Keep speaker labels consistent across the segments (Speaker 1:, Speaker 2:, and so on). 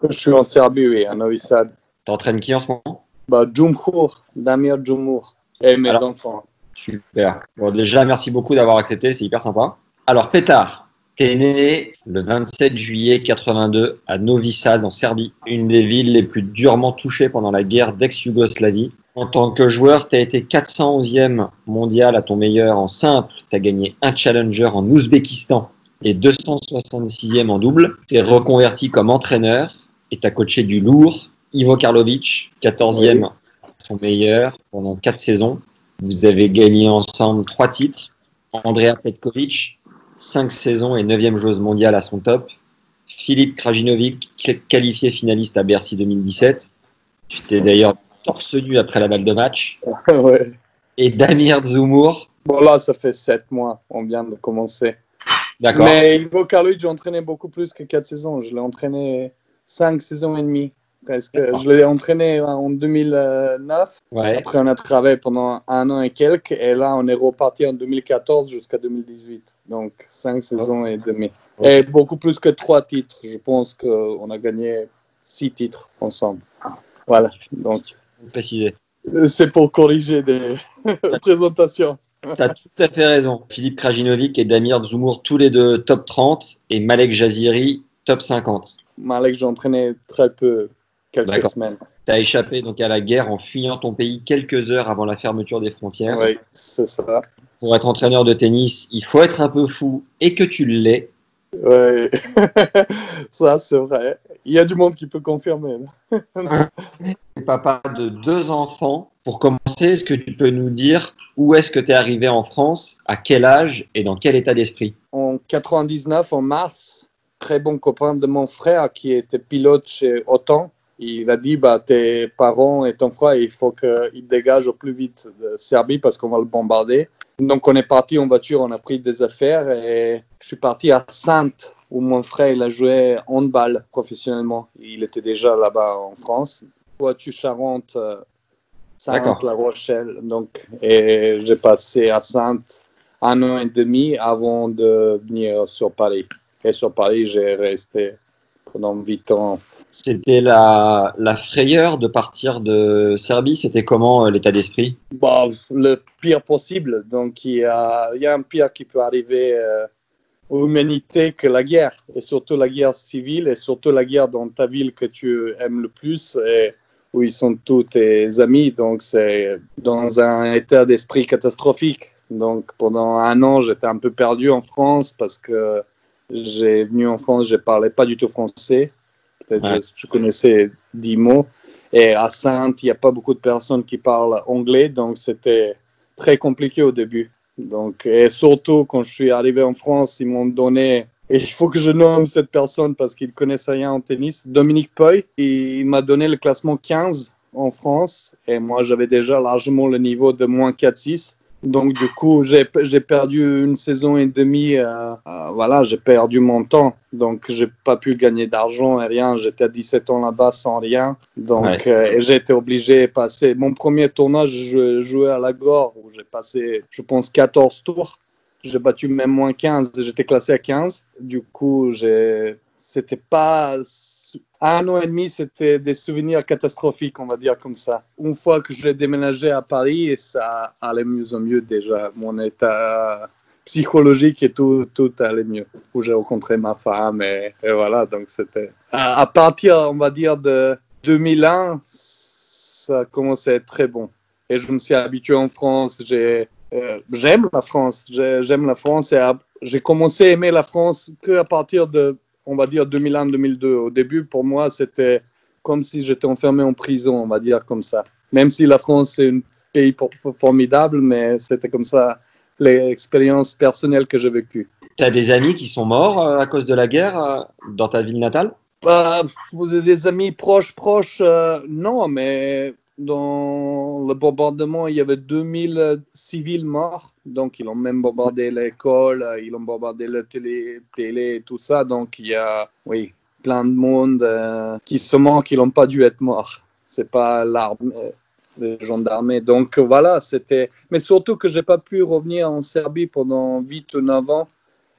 Speaker 1: Je suis en Serbie, oui, à Novi Sad.
Speaker 2: T'entraînes qui en ce moment?
Speaker 1: Djumhur, Damir Djumhur et mes enfants.
Speaker 2: Super. Bon, déjà, merci beaucoup d'avoir accepté, c'est hyper sympa. Alors, Petar, t'es né le 27 juillet 82 à Novi Sad, en Serbie, une des villes les plus durement touchées pendant la guerre d'ex-Yougoslavie. En tant que joueur, tu as été 411e mondial à ton meilleur en simple, tu as gagné un challenger en Ouzbékistan et 266e en double. Tu es reconverti comme entraîneur et tu as coaché du lourd. Ivo Karlovic, 14e à son meilleur pendant 4 saisons. Vous avez gagné ensemble 3 titres. Andrea Petkovic, 5 saisons et 9e joueuse mondiale à son top. Filip Krajinovic, qualifié finaliste à Bercy 2017. Tu t'es d'ailleurs torse nu après la balle de match.
Speaker 1: Ouais.
Speaker 2: Et Damir Djumhur.
Speaker 1: Bon, là, ça fait 7 mois. On vient de commencer.
Speaker 2: D'accord.
Speaker 1: Mais Ivo Karlovic, j'ai entraîné beaucoup plus que 4 saisons. Je l'ai entraîné 5 saisons et demie. Presque. Je l'ai entraîné en 2009.
Speaker 2: Ouais.
Speaker 1: Après, on a travaillé pendant 1 an et quelques. Et là, on est reparti en 2014 jusqu'à 2018. Donc, 5 saisons et demie. Okay. Et beaucoup plus que 3 titres. Je pense qu'on a gagné 6 titres ensemble. Voilà. Donc,
Speaker 2: préciser.
Speaker 1: C'est pour corriger des présentations.
Speaker 2: Tu as tout à fait raison. Filip Krajinovic et Damir Djumhur, tous les deux top 30. Et Malek Jaziri, top 50.
Speaker 1: Malek, j'ai entraîné très peu, quelques semaines.
Speaker 2: Tu as échappé donc à la guerre en fuyant ton pays quelques heures avant la fermeture des frontières.
Speaker 1: Oui, c'est ça.
Speaker 2: Pour être entraîneur de tennis, il faut être un peu fou et que tu l'es.
Speaker 1: Oui, ça c'est vrai. Il y a du monde qui peut confirmer.
Speaker 2: Papa de 2 enfants. Pour commencer, est-ce que tu peux nous dire où est-ce que tu es arrivé en France, à quel âge et dans quel état d'esprit?
Speaker 1: En 99, en mars, très bon copain de mon frère qui était pilote chez Autan. Il a dit, tes parents et ton frère, il faut qu'ils dégagent au plus vite de Serbie parce qu'on va le bombarder. Donc, on est parti en voiture, on a pris des affaires et je suis parti à Saintes où mon frère il a joué handball professionnellement. Il était déjà là-bas en France. Poitou-Charentes, Saintes, La Rochelle. Donc, et j'ai passé à Saintes 1 an et demi avant de venir sur Paris. Et sur Paris, j'ai resté pendant 8 ans.
Speaker 2: C'était la frayeur de partir de Serbie. C'était comment l'état d'esprit?
Speaker 1: Le pire possible. Donc, il y a un pire qui peut arriver aux humanités que la guerre. Et surtout la guerre civile et surtout la guerre dans ta ville que tu aimes le plus et où ils sont tous tes amis. Donc, c'est dans un état d'esprit catastrophique. Donc, pendant 1 an, j'étais un peu perdu en France parce que j'ai venu en France, je ne parlais pas du tout français. Peut-être je connaissais 10 mots. Et à Saintes, il n'y a pas beaucoup de personnes qui parlent anglais, donc c'était très compliqué au début. Donc, et surtout, quand je suis arrivé en France, ils m'ont donné, et il faut que je nomme cette personne parce qu'il ne connaissait rien en tennis, Dominique Poy. Il m'a donné le classement 15 en France, et moi j'avais déjà largement le niveau de moins 4-6. Donc, du coup, j'ai perdu 1 saison et demie. Voilà, j'ai perdu mon temps. Donc, j'ai pas pu gagner d'argent et rien. J'étais à 17 ans là-bas sans rien. Donc, j'ai été obligé de passer. Mon premier tournoi, je jouais à la Gore où j'ai passé, je pense, 14 tours. J'ai battu même moins 15. J'étais classé à 15. Du coup, c'était pas... 1 an et demi, c'était des souvenirs catastrophiques, on va dire comme ça. Une fois que j'ai déménagé à Paris, ça allait mieux en mieux déjà. Mon état psychologique et tout allait mieux. Où j'ai rencontré ma femme et voilà. Donc c'était à partir, on va dire, de 2001, ça commençait à être très bon. Et je me suis habitué en France. J'aime la France. J'aime la France et j'ai commencé à aimer la France qu'à partir de, on va dire, 2001-2002. Au début, pour moi, c'était comme si j'étais enfermé en prison, on va dire comme ça. Même si la France est un pays formidable, mais c'était comme ça l'expérience personnelle que j'ai vécue.
Speaker 2: Tu as des amis qui sont morts à cause de la guerre dans ta ville natale?
Speaker 1: Vous avez des amis proches, non, mais dans le bombardement, il y avait 2000 civils morts. Donc, ils ont même bombardé l'école, ils ont bombardé la télé et tout ça. Donc, il y a, plein de monde qui sont morts, qui n'ont pas dû être morts. C'est pas l'armée, les gendarmes. Donc, voilà, c'était... Mais surtout que je n'ai pas pu revenir en Serbie pendant 8 ou 9 ans.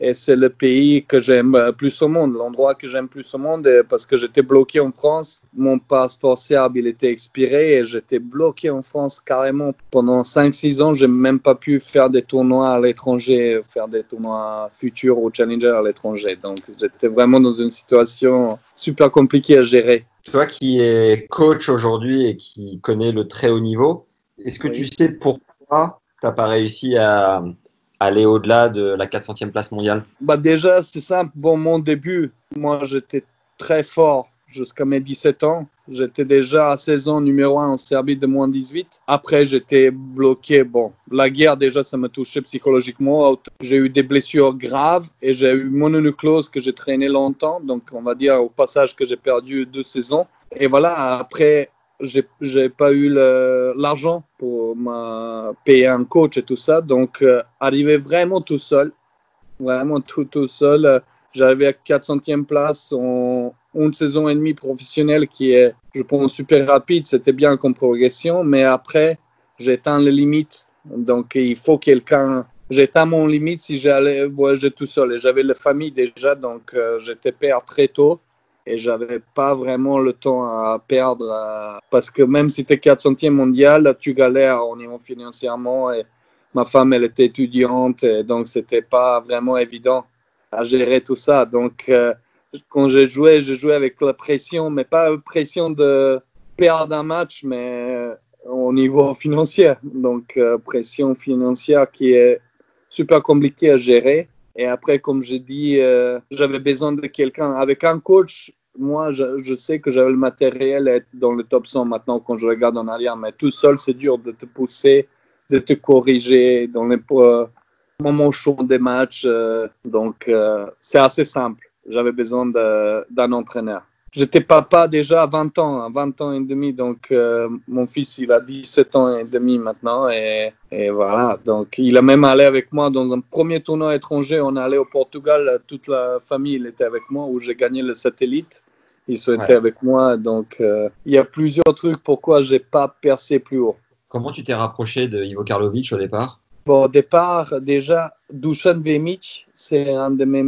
Speaker 1: Et c'est le pays que j'aime plus au monde, l'endroit que j'aime plus au monde, parce que j'étais bloqué en France. Mon passeport serbe, il était expiré et j'étais bloqué en France carrément. Pendant 5-6 ans, je n'ai même pas pu faire des tournois à l'étranger, faire des tournois futurs ou challenger à l'étranger. Donc, j'étais vraiment dans une situation super compliquée à gérer.
Speaker 2: Toi qui es coach aujourd'hui et qui connais le très haut niveau, est-ce que tu sais pourquoi tu n'as pas réussi à aller au-delà de la 400e place mondiale?
Speaker 1: Déjà, c'est simple. Bon, mon début, moi, j'étais très fort jusqu'à mes 17 ans. J'étais déjà à 16 ans numéro 1 en Serbie de moins 18. Après, j'étais bloqué. Bon, la guerre, déjà, ça me touchait psychologiquement. J'ai eu des blessures graves et j'ai eu mononucléose que j'ai traîné longtemps. Donc, on va dire au passage que j'ai perdu 2 saisons. Et voilà, après, j'ai pas eu l'argent pour payer un coach et tout ça. Donc, arrivé vraiment tout seul, vraiment tout seul. J'arrivais à 400e place en une saison et demie professionnelle qui est, je pense, super rapide. C'était bien comme progression, mais après, j'ai atteint les limites. Donc, il faut quelqu'un. J'ai atteint mon limite si j'allais voyager tout seul. Et j'avais la famille déjà, donc j'étais père très tôt. Et j'avais pas vraiment le temps à perdre parce que même si tu es 400e mondial, tu galères au niveau financièrement et ma femme, elle était étudiante et donc c'était pas vraiment évident à gérer tout ça. Donc, quand j'ai joué avec la pression, mais pas la pression de perdre un match, mais au niveau financier. Donc, pression financière qui est super compliquée à gérer. Et après, comme j'ai dit, j'avais besoin de quelqu'un. Avec un coach, moi, je sais que j'avais le matériel à être dans le top 100 maintenant quand je regarde en arrière. Mais tout seul, c'est dur de te pousser, de te corriger dans les moments chauds des matchs. Donc, c'est assez simple. J'avais besoin d'un entraîneur. J'étais papa déjà à 20 ans et demi. Donc, mon fils, il a 17 ans et demi maintenant. Et voilà. Donc, il a même allé avec moi dans un premier tournoi étranger. On est allé au Portugal. Toute la famille, il était avec moi où j'ai gagné le satellite. Ils sont été avec moi. Donc, il y a plusieurs trucs pourquoi je n'ai pas percé plus haut.
Speaker 2: Comment tu t'es rapproché de Ivo Karlovic au départ?
Speaker 1: Bon, au départ, déjà, Dusan Vemic, c'est un de mes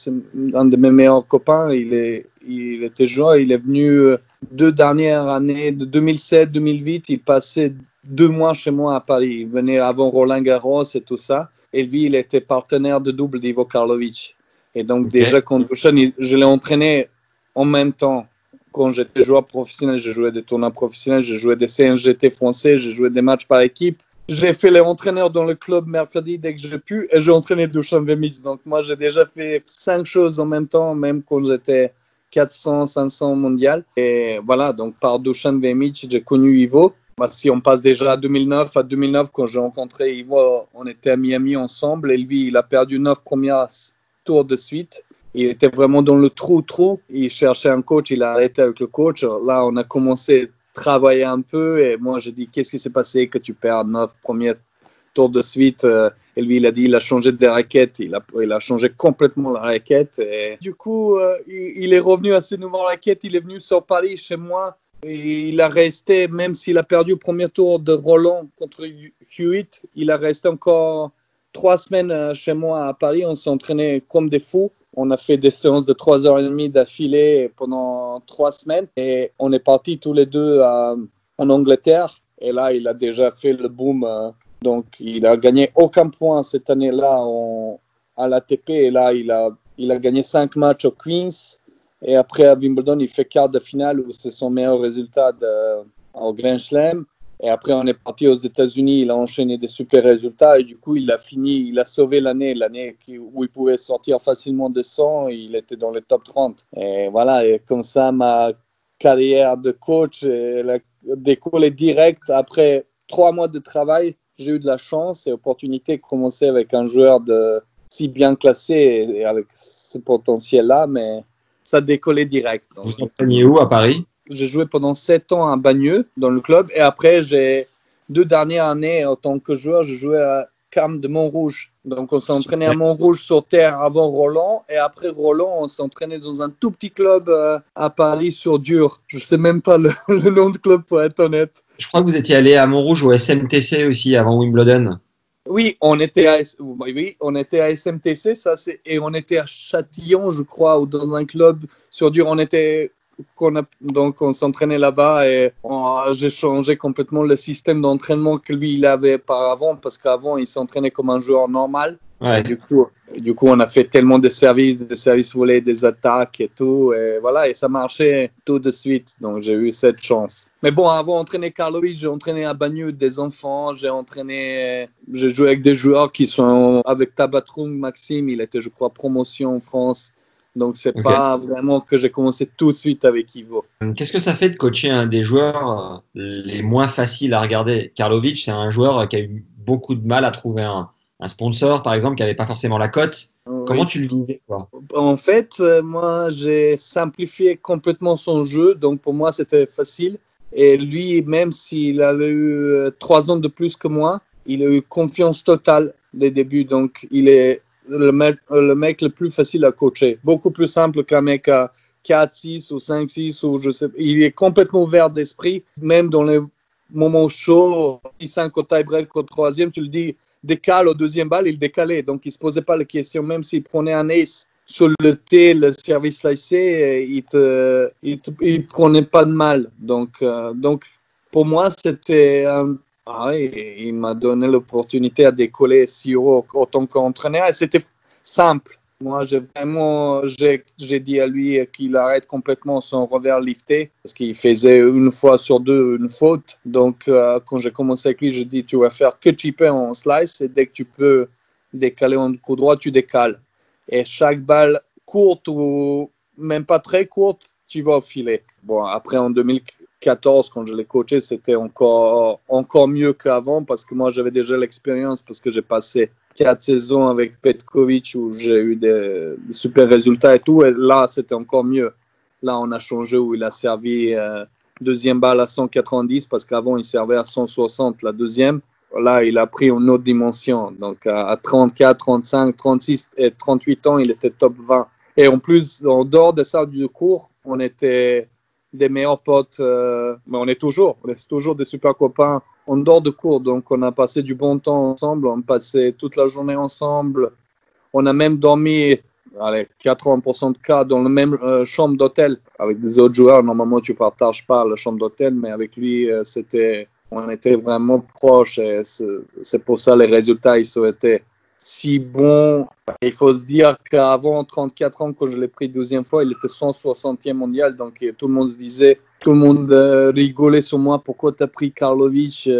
Speaker 1: meilleurs copains. Il était joueur. Il est venu 2 dernières années, de 2007-2008. Il passait 2 mois chez moi à Paris. Il venait avant Roland Garros et tout ça. Et lui, il était partenaire de double d'Ivo Karlovic. Et donc, déjà, quand Dusan, je l'ai entraîné en même temps. Quand j'étais joueur professionnel, j'ai joué des tournois professionnels, j'ai joué des CNGT français, j'ai joué des matchs par équipe. J'ai fait les entraîneurs dans le club mercredi dès que j'ai pu et j'ai entraîné Dusan Vemic. Donc, moi, j'ai déjà fait 5 choses en même temps, même quand j'étais 400, 500 mondial. Et voilà, donc par Dusan Vemic, j'ai connu Ivo. Si on passe déjà à 2009, quand j'ai rencontré Ivo, on était à Miami ensemble et lui, il a perdu 9 premiers tours de suite. Il était vraiment dans le trou. Il cherchait un coach, il a arrêté avec le coach. Là, on a commencé travailler un peu et moi j'ai dit qu'est-ce qui s'est passé que tu perds 9 premiers tours de suite et lui il a dit il a changé de raquette, il a changé complètement la raquette et du coup il est revenu à ses nouvelles raquettes, il est venu sur Paris chez moi et il a resté, même s'il a perdu au premier tour de Roland contre Hewitt, il a resté encore 3 semaines chez moi à Paris. On s'est entraîné comme des fous. On a fait des séances de 3h30 d'affilée pendant 3 semaines et on est partis tous les deux en Angleterre. Et là, il a déjà fait le boom. Donc, il a gagné aucun point cette année-là à l'ATP. Et là, il a gagné 5 matchs au Queens. Et après, à Wimbledon, il fait quart de finale où c'est son meilleur résultat au Grand Chelem. Et après, on est parti aux États-Unis. Il a enchaîné des super résultats. Et du coup, il a sauvé l'année où il pouvait sortir facilement de 100. Il était dans le top 30. Et voilà, et comme ça, ma carrière de coach a décollé direct. Après 3 mois de travail, j'ai eu de la chance et l'opportunité de commencer avec un joueur si bien classé et avec ce potentiel-là. Mais ça décollait direct.
Speaker 2: Vous entraîniez où à Paris?
Speaker 1: J'ai joué pendant 7 ans à Bagneux dans le club et après, 2 dernières années en tant que joueur, je jouais à Cam de Montrouge. Donc, on s'est entraîné à Montrouge sur terre avant Roland et après Roland, on s'est entraîné dans un tout petit club à Paris sur dur. Je ne sais même pas le nom de club pour être honnête.
Speaker 2: Je crois que vous étiez allé à Montrouge au SMTC aussi avant Wimbledon.
Speaker 1: Oui, on était à SMTC, et on était à Châtillon, je crois, ou dans un club sur dur. Donc on s'entraînait là-bas et j'ai changé complètement le système d'entraînement que lui il avait auparavant parce qu'avant il s'entraînait comme un joueur normal.
Speaker 2: Ouais.
Speaker 1: Et du coup, on a fait tellement de services volés, des attaques et tout. Et voilà, et ça marchait tout de suite. Donc, j'ai eu cette chance. Mais bon, avant d'entraîner Karlovic, j'ai entraîné à Bagneux des enfants. J'ai joué avec des joueurs qui sont avec Tabatroung, Maxime. Il était, je crois, promotion en France. Donc, c'est pas vraiment que j'ai commencé tout de suite avec Ivo.
Speaker 2: Qu'est-ce que ça fait de coacher un des joueurs les moins faciles à regarder? Karlovic, c'est un joueur qui a eu beaucoup de mal à trouver un sponsor, par exemple, qui n'avait pas forcément la cote. Comment tu le vivais, quoi?
Speaker 1: En fait, moi, j'ai simplifié complètement son jeu. Donc, pour moi, c'était facile. Et lui, même s'il avait eu 3 ans de plus que moi, il a eu confiance totale dès le début. Donc, il est le mec le plus facile à coacher. Beaucoup plus simple qu'un mec à 4-6 ou 5-6 ou je sais. Il est complètement ouvert d'esprit. Même dans les moments chauds, 6-5 au tie-break au troisième, tu le dis, décale au deuxième balle, il décalait. Donc, il ne se posait pas la question. Même s'il prenait un ace sur le T, le service lacé, il prenait pas de mal. Donc pour moi, c'était il m'a donné l'opportunité à décoller si haut autant qu'entraîneur. Et c'était simple. Moi, j'ai dit à lui qu'il arrête complètement son revers lifté parce qu'il faisait une fois sur deux une faute. Donc, quand j'ai commencé avec lui, je dis tu vas faire que chipper en slice et dès que tu peux décaler en coup droit, tu décales. Et chaque balle courte ou même pas très courte, tu vas au filet. Bon, après en 2014, quand je l'ai coaché, c'était encore mieux qu'avant parce que moi, j'avais déjà l'expérience parce que j'ai passé 4 saisons avec Petkovic où j'ai eu des super résultats et tout. Et là, c'était encore mieux. Là, on a changé où il a servi deuxième balle à 190 parce qu'avant, il servait à 160 la deuxième. Là, il a pris une autre dimension. Donc, à 34, 35, 36 et 38 ans, il était top 20. Et en plus, en dehors de ça, du cours, on était des meilleurs potes. Mais on est toujours des super copains en dehors de cours. Donc, on a passé du bon temps ensemble. On a passé toute la journée ensemble. On a même dormi, 80% de cas, dans la même chambre d'hôtel. Avec des autres joueurs, normalement, tu ne partages pas la chambre d'hôtel. Mais avec lui, on était vraiment proches. Et c'est pour ça que les résultats, ils ont été si bons. Il faut se dire qu'avant 34 ans, quand je l'ai pris 12e fois, il était 160e mondial. Donc, tout le monde rigolait sur moi. Pourquoi tu as pris Karlovic?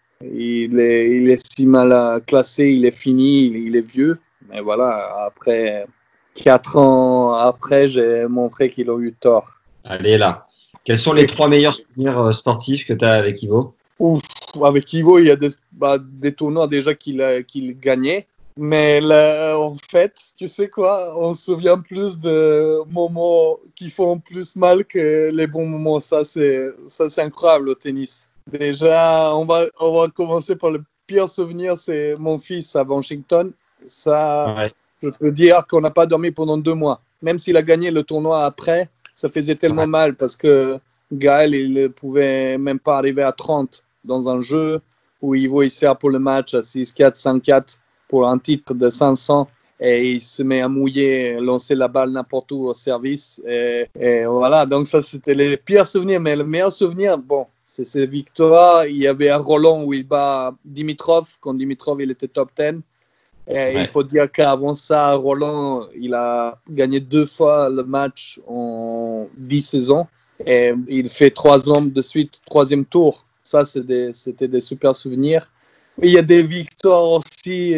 Speaker 1: Il est si mal classé, il est fini, il est vieux. Mais voilà, après 4 ans après, j'ai montré qu'il a eu tort.
Speaker 2: Allez, là. Quels sont les 3 meilleurs souvenirs sportifs que tu as avec Ivo?
Speaker 1: Avec Ivo, il y a des tournois déjà qu'il gagnait. Mais là, en fait, tu sais quoi, on se souvient plus de moments qui font plus mal que les bons moments. Ça, c'est incroyable au tennis. Déjà, on va commencer par le pire souvenir, c'est mon fils à Washington. Ça, ouais. Je peux dire qu'on n'a pas dormi pendant 2 mois. Même s'il a gagné le tournoi après, ça faisait tellement mal parce que Gaël, il ne pouvait même pas arriver à 30 dans un jeu où Ivo il sert pour le match à 6-4, 5-4 pour un titre de 500 et il se met à mouiller, lancer la balle n'importe où au service. Et voilà, donc ça, c'était les pires souvenirs. Mais le meilleur souvenir, bon, c'est ces victoires. Il y avait un Roland où il bat Dimitrov, quand Dimitrov, il était top 10. Et il faut dire qu'avant ça, Roland, il a gagné 2 fois le match en 10 saisons. Et il fait 3 ans de suite, 3e tour. Ça, c'était des super souvenirs. Il y a des victoires aussi,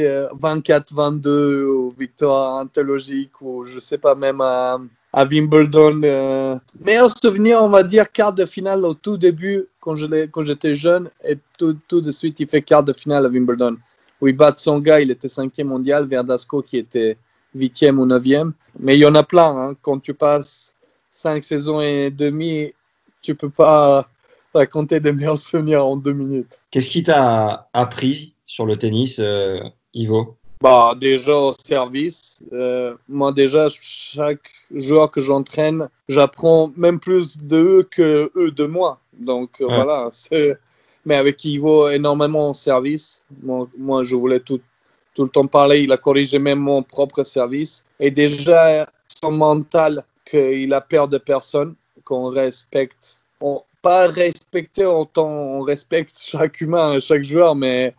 Speaker 1: 24-22, ou victoires anthologiques, ou je ne sais pas, même à Wimbledon. Meilleur souvenir, on va dire, quart de finale au tout début, quand j'étais jeune, et tout de suite, il fait quart de finale à Wimbledon. Où il bat son gars, il était 5e mondial, Verdasco qui était 8e ou 9e. Mais il y en a plein, hein. Quand tu passes 5 saisons et demie, tu ne peux pas raconter des meilleurs souvenirs en 2 minutes.
Speaker 2: Qu'est-ce qui t'a appris sur le tennis, Ivo?
Speaker 1: Déjà au service. Moi, déjà, chaque joueur que j'entraîne, j'apprends même plus d'eux que eux de moi. Donc, voilà, mais avec Ivo énormément en service. Moi, je voulais tout le temps parler. Il a corrigé même mon propre service. Et déjà, son mental, qu'il a peur de personne, qu'on respecte. Pas respecter autant, on respecte chaque humain, chaque joueur, mais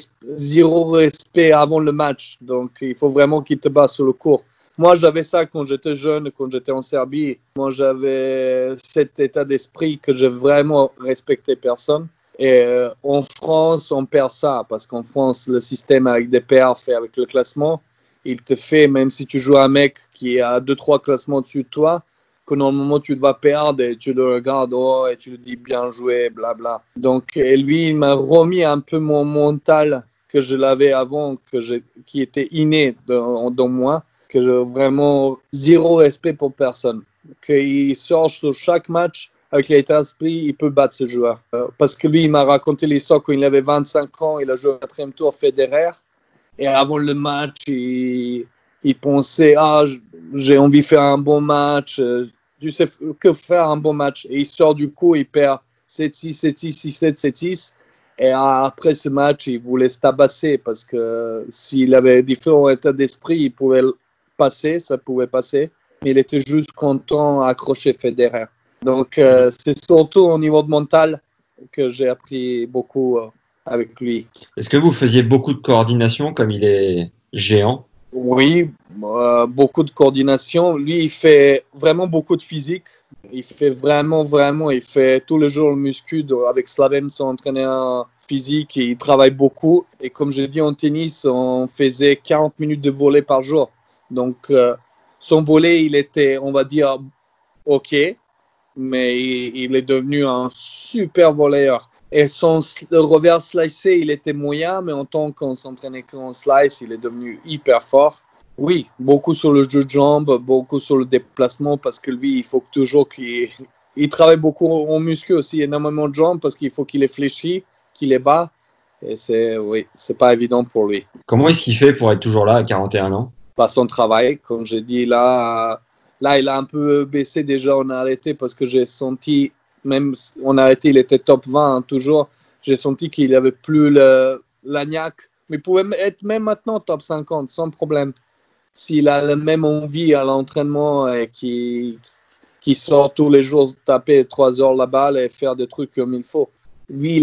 Speaker 1: zéro respect avant le match. Donc, il faut vraiment qu'il te bat sur le court. Moi, j'avais ça quand j'étais jeune, quand j'étais en Serbie. Moi, j'avais cet état d'esprit que j'ai vraiment respecté personne. Et en France, on perd ça parce qu'en France, le système avec des perfs et avec le classement, il te fait, même si tu joues un mec qui a 2-3 classements dessus de toi, que normalement tu vas perdre et tu le regardes et tu lui dis bien joué, blabla. Donc, lui, il m'a remis un peu mon mental que je l'avais avant, qui était inné dans moi, que j'ai vraiment zéro respect pour personne. Qu'il sort sur chaque match avec l'état d'esprit, il peut battre ce joueur. Parce que lui, il m'a raconté l'histoire quand il avait 25 ans, il a joué au 4e tour Federer. Et avant le match, il pensait, j'ai envie de faire un bon match. Tu sais que faire un bon match. Et il sort du coup, il perd 7-6, 7-6, 6-7, 7-6. Et après ce match, il voulait se tabasser parce que s'il avait différents états d'esprit, il pouvait passer, ça pouvait passer. Mais il était juste content d'accrocher Federer. Donc, c'est surtout au niveau de mental que j'ai appris beaucoup avec lui.
Speaker 2: Est-ce que vous faisiez beaucoup de coordination comme il est géant?
Speaker 1: Oui, beaucoup de coordination. Lui, il fait vraiment beaucoup de physique. Il fait vraiment, il fait tous les jours le muscu avec Slaven, son entraîneur physique. Il travaille beaucoup. Et comme je dis en tennis, on faisait 40 minutes de volley par jour. Donc, son volley, il était, on va dire, OK, mais il est devenu un super volleyeur. Et le revers slicé, il était moyen, mais en tant qu'on s'entraînait qu'en slice, il est devenu hyper fort. Oui, beaucoup sur le jeu de jambes, beaucoup sur le déplacement, parce que lui, il faut toujours qu'il travaille beaucoup en muscu aussi, énormément de jambes, parce qu'il faut qu'il est fléchi, qu'il est bas. Et c'est pas évident pour lui.
Speaker 2: Comment est-ce qu'il fait pour être toujours là à 41 ans?
Speaker 1: Son travail, comme j'ai dit, là, il a un peu baissé déjà, on a arrêté parce que j'ai senti, même on a arrêté, il était top 20 hein, toujours, j'ai senti qu'il n'avait plus l'agnac, mais il pouvait être même maintenant top 50 sans problème. S'il a la même envie à l'entraînement et qui sort tous les jours taper 3 heures la balle et faire des trucs comme il faut. Lui,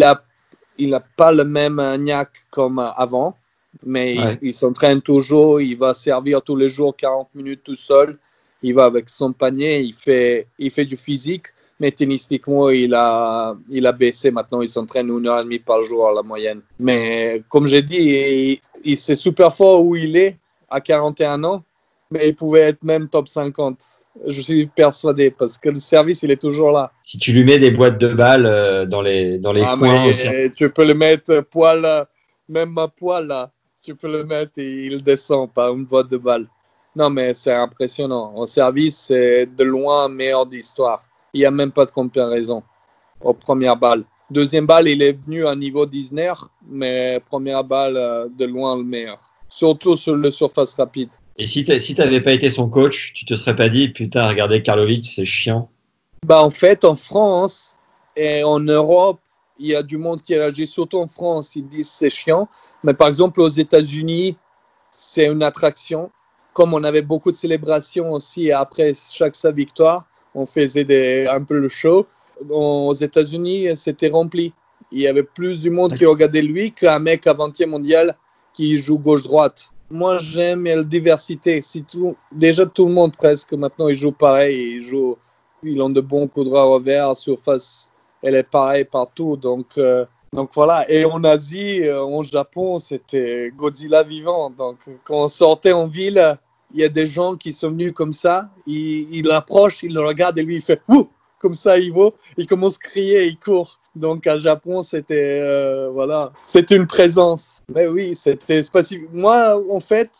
Speaker 1: il n'a pas le même agnac comme avant. Mais il s'entraîne toujours, il va servir tous les jours 40 minutes tout seul. Il va avec son panier, il fait du physique, mais tennistiquement, il a baissé. Maintenant, il s'entraîne 1h30 par jour à la moyenne. Mais comme j'ai dit, c'est super fort où il est à 41 ans, mais il pouvait être même top 50. Je suis persuadé parce que le service, il est toujours là.
Speaker 2: Si tu lui mets des boîtes de balles dans les coins aussi.
Speaker 1: Tu peux le mettre poil, même à poil là. Tu peux le mettre et il descend par une boîte de balles. Non, mais c'est impressionnant. En service, c'est de loin meilleur d'histoire. Il n'y a même pas de comparaison aux premières balles. Deuxième balle, il est venu à niveau d'Isner, mais première balle, de loin le meilleur. Surtout sur le surface rapide.
Speaker 2: Et si tu n'avais pas été son coach, tu te serais pas dit, putain, regardez Karlovic, c'est chiant?
Speaker 1: En fait, en France et en Europe, il y a du monde qui réagit, surtout en France, ils disent c'est chiant. Mais par exemple, aux États-Unis, c'est une attraction. Comme on avait beaucoup de célébrations aussi après chaque sa victoire, on faisait un peu le show. Aux États-Unis, c'était rempli. Il y avait plus du monde qui regardait lui qu'un mec à 20e mondial qui joue gauche-droite. Moi, j'aime la diversité. Déjà, tout le monde presque maintenant, il joue pareil. Ils ont de bons coups de revers, surface, elle est pareille partout. Donc voilà, et en Asie, en Japon, c'était Godzilla vivant. Donc quand on sortait en ville, il y a des gens qui sont venus comme ça, il l'approche, il le regarde et lui il fait ouh, comme ça il va, il commence à crier, il court. Donc à Japon, c'était voilà, c'est une présence. Mais oui, c'était spécifique. Moi, en fait,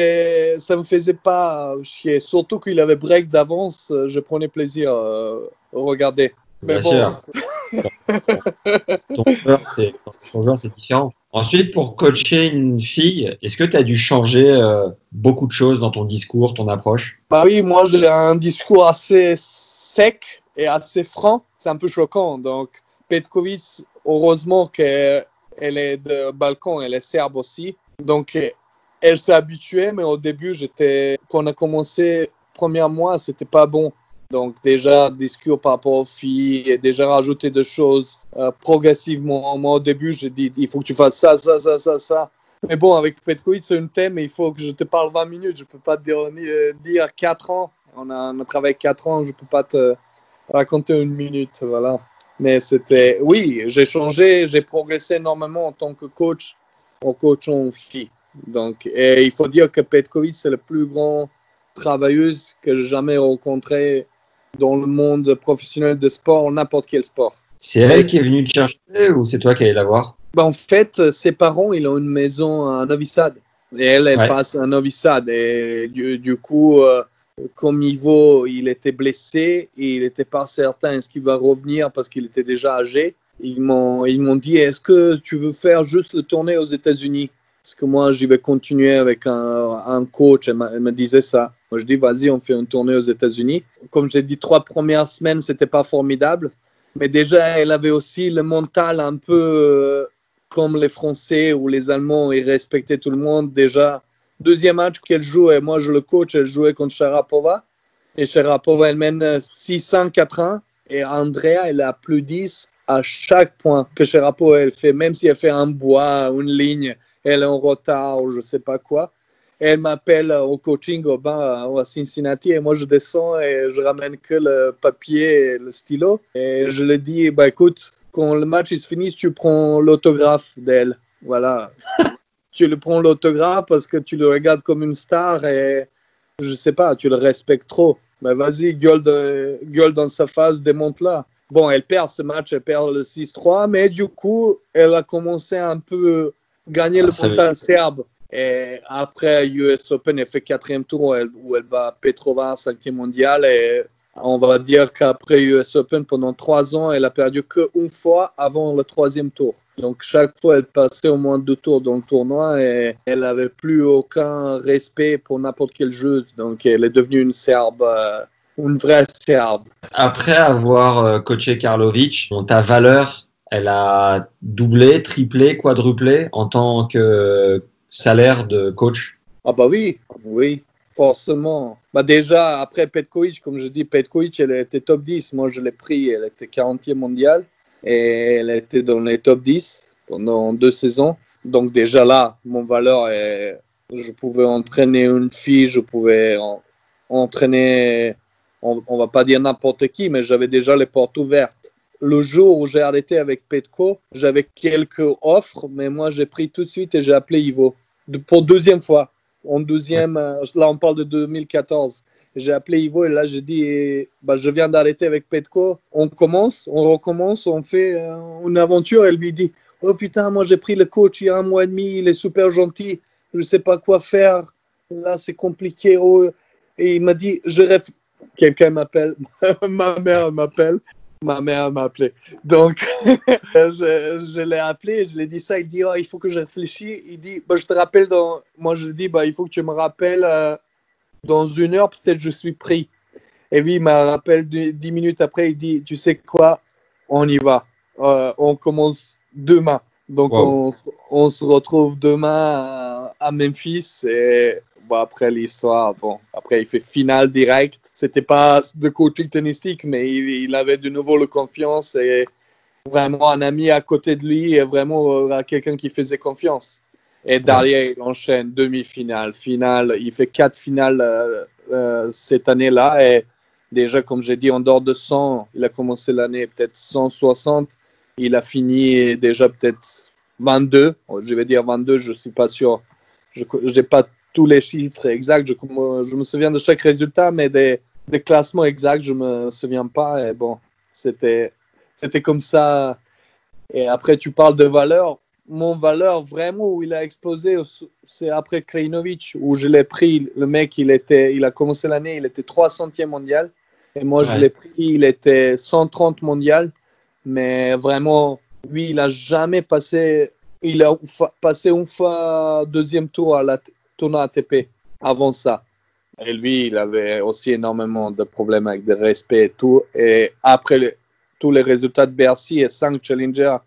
Speaker 1: ça me faisait pas chier. Surtout qu'il avait break d'avance, je prenais plaisir à regarder. Mais
Speaker 2: bien sûr. Ton joueur, c'est différent. Ensuite, pour coacher une fille, est-ce que tu as dû changer beaucoup de choses dans ton discours, ton approche?
Speaker 1: Oui, moi j'ai un discours assez sec et assez franc. C'est un peu choquant. Donc, Petkovic, heureusement qu'elle est de Balkan, elle est serbe aussi. Donc, elle s'est habituée, mais au début, quand on a commencé, premier mois, c'était pas bon. Donc, déjà, discours par rapport aux filles, et déjà rajouter des choses progressivement. Moi, au début, j'ai dit, il faut que tu fasses ça, ça, ça, ça, ça. Mais bon, avec Petkovic, c'est un thème, il faut que je te parle 20 minutes. Je peux pas te dire 4 ans. On a travaillé 4 ans, je peux pas te raconter une minute, voilà. Mais oui, j'ai changé, j'ai progressé énormément en tant que coach, en coachant filles. Donc, et il faut dire que Petkovic, c'est le plus grand travailleuse que j'ai jamais rencontrée dans le monde professionnel de sport, n'importe quel sport.
Speaker 2: C'est elle qui est venue te chercher ou c'est toi qui allais la voir?
Speaker 1: En fait, ses parents, ils ont une maison à Novi Sad. Et elle passe à Novi Sad. Et du coup, comme Ivo, il était blessé et il n'était pas certain est-ce qu'il va revenir parce qu'il était déjà âgé. Ils m'ont dit, est-ce que tu veux faire juste le tournée aux États-Unis? Parce que moi, j'y vais continuer avec un coach. Elle me disait ça. Moi, je dis, vas-y, on fait une tournée aux États-Unis. Comme j'ai dit, 3 premières semaines, c'était pas formidable. Mais déjà, elle avait aussi le mental un peu comme les Français ou les Allemands. Ils respectaient tout le monde. Déjà, deuxième match qu'elle jouait, moi, je le coach, elle jouait contre Sharapova. Et Sharapova, elle mène 6-5, 4-1. Et Andrea, elle a plus 10 à chaque point que Sharapova, elle fait. Même si elle fait un bois, une ligne, elle est en retard ou je ne sais pas quoi. Elle m'appelle au coaching à Cincinnati et moi je descends et je ramène que le papier et le stylo. Et je lui dis, écoute, quand le match se finit, tu prends l'autographe d'elle. Voilà. Tu le prends l'autographe parce que tu le regardes comme une star et je ne sais pas, tu le respectes trop. Mais vas-y, gueule dans sa face, démonte-la. Bon, elle perd ce match, elle perd le 6-3, mais du coup, elle a commencé un peu gagner le mental serbe. Et après US Open, elle fait 4e tour où elle bat Petrova, 5e mondial. Et on va dire qu'après US Open, pendant 3 ans, elle a perdu qu'une fois avant le 3e tour. Donc chaque fois, elle passait au moins 2 tours dans le tournoi et elle n'avait plus aucun respect pour n'importe quelle joueuse. Donc elle est devenue une Serbe, une vraie Serbe.
Speaker 2: Après avoir coaché Karlovic, ta valeur, elle a doublé, triplé, quadruplé en tant que salaire de coach?
Speaker 1: Ah oui, forcément. Déjà, après Petkovic, comme je dis, Petkovic, elle était top 10. Moi, je l'ai pris, elle était 40e mondiale et elle était dans les top 10 pendant 2 saisons. Donc déjà là, mon valeur est... Je pouvais entraîner une fille, je pouvais entraîner, on va pas dire n'importe qui, mais j'avais déjà les portes ouvertes. Le jour où j'ai arrêté avec Petko, j'avais quelques offres, mais moi, j'ai pris tout de suite et j'ai appelé Ivo. Pour 2e fois. En 2e, là, on parle de 2014. J'ai appelé Ivo et là, j'ai dit, je viens d'arrêter avec Petko. On recommence, on fait une aventure. Elle lui dit, oh putain, moi, j'ai pris le coach il y a 1 mois et demi, il est super gentil, je ne sais pas quoi faire. Là, c'est compliqué. Oh. Et il m'a dit, quelqu'un m'appelle, ma mère m'appelle. Ma mère m'a appelé. Donc, je l'ai appelé, je lui ai dit ça. Il dit, il faut que je réfléchisse. Il dit, je te rappelle Moi, je lui dis, il faut que tu me rappelles dans 1 heure, peut-être je suis pris. Et lui, il m'a rappelé 10 minutes après. Il dit, tu sais quoi, on y va. On commence demain. Donc, on se retrouve demain à Memphis. Et après l'histoire, après il fait finale direct. C'était pas de coaching tennistique, mais il avait de nouveau la confiance et vraiment un ami à côté de lui et vraiment quelqu'un qui faisait confiance. Et derrière, il enchaîne demi-finale, finale. Il fait 4 finales cette année-là. Et déjà, comme j'ai dit, en dehors de 100, il a commencé l'année peut-être 160. Il a fini déjà peut-être 22. Je vais dire 22, je ne suis pas sûr. Je n'ai pas tous les chiffres exacts. Je me souviens de chaque résultat, mais des classements exacts, je ne me souviens pas. Et bon, c'était comme ça. Et après, tu parles de valeur. Mon valeur, vraiment, où il a explosé, c'est après Krajinovic, où je l'ai pris. Le mec, il a commencé l'année, il était 300e mondial. Et moi, je l'ai pris, il était 130 mondial. Mais vraiment, lui, il n'a jamais passé... Il a passé une fois 2e tour à la tournoi ATP avant ça. Et lui, il avait aussi énormément de problèmes avec le respect et tout. Et après tous les résultats de Bercy et 5 challengers,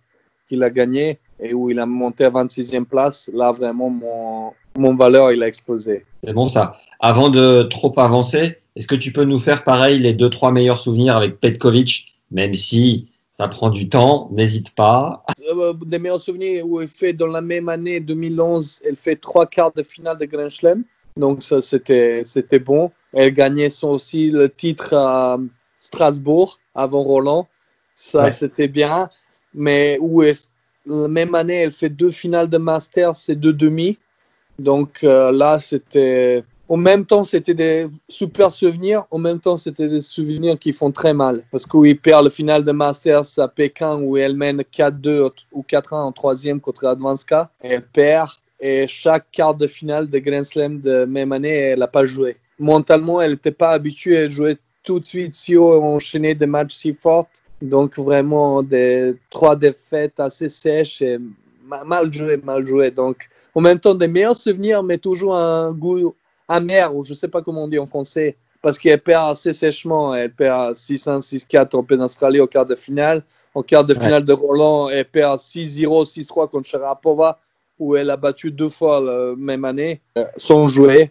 Speaker 1: qu'il a gagné et où il a monté à 26e place, là vraiment mon valeur il a explosé.
Speaker 2: C'est bon ça. Avant de trop avancer, est-ce que tu peux nous faire pareil les 2-3 meilleurs souvenirs avec Petkovic, même si ça prend du temps, n'hésite pas.
Speaker 1: Des meilleurs souvenirs où il fait dans la même année 2011, elle fait 3 quarts de finale de Grand Chelem. Donc ça c'était bon. Elle gagnait aussi le titre à Strasbourg avant Roland. Ça ouais. C'était bien. Mais où la même année, elle fait 2 finales de Masters et 2 demi. Donc là, c'était... En même temps, c'était des super souvenirs. En même temps, c'était des souvenirs qui font très mal. Parce qu'il perd le final de Masters à Pékin où elle mène 4-2 ou 4-1 en troisième contre Radwanska. Elle perd. Et chaque quart de finale de Grand Slam de même année, elle n'a pas joué. Mentalement, elle n'était pas habituée à jouer tout de suite si haut, enchaîner des matchs si forts. Donc vraiment, 3 défaites assez sèches et mal joué. Donc en même temps, des meilleurs souvenirs, mais toujours un goût amer, ou je ne sais pas comment on dit en français, parce qu'elle perd assez sèchement. Elle perd 6-1, 6-4 en Open Australie au quart de finale. En quart de finale de Roland, elle perd 6-0, 6-3 contre Sharapova, où elle a battu 2 fois la même année, sans jouer.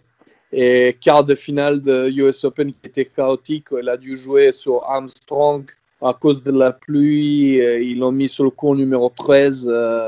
Speaker 1: Et quart de finale de US Open qui était chaotique, elle a dû jouer sur Armstrong à cause de la pluie. Ils l'ont mis sur le court numéro 13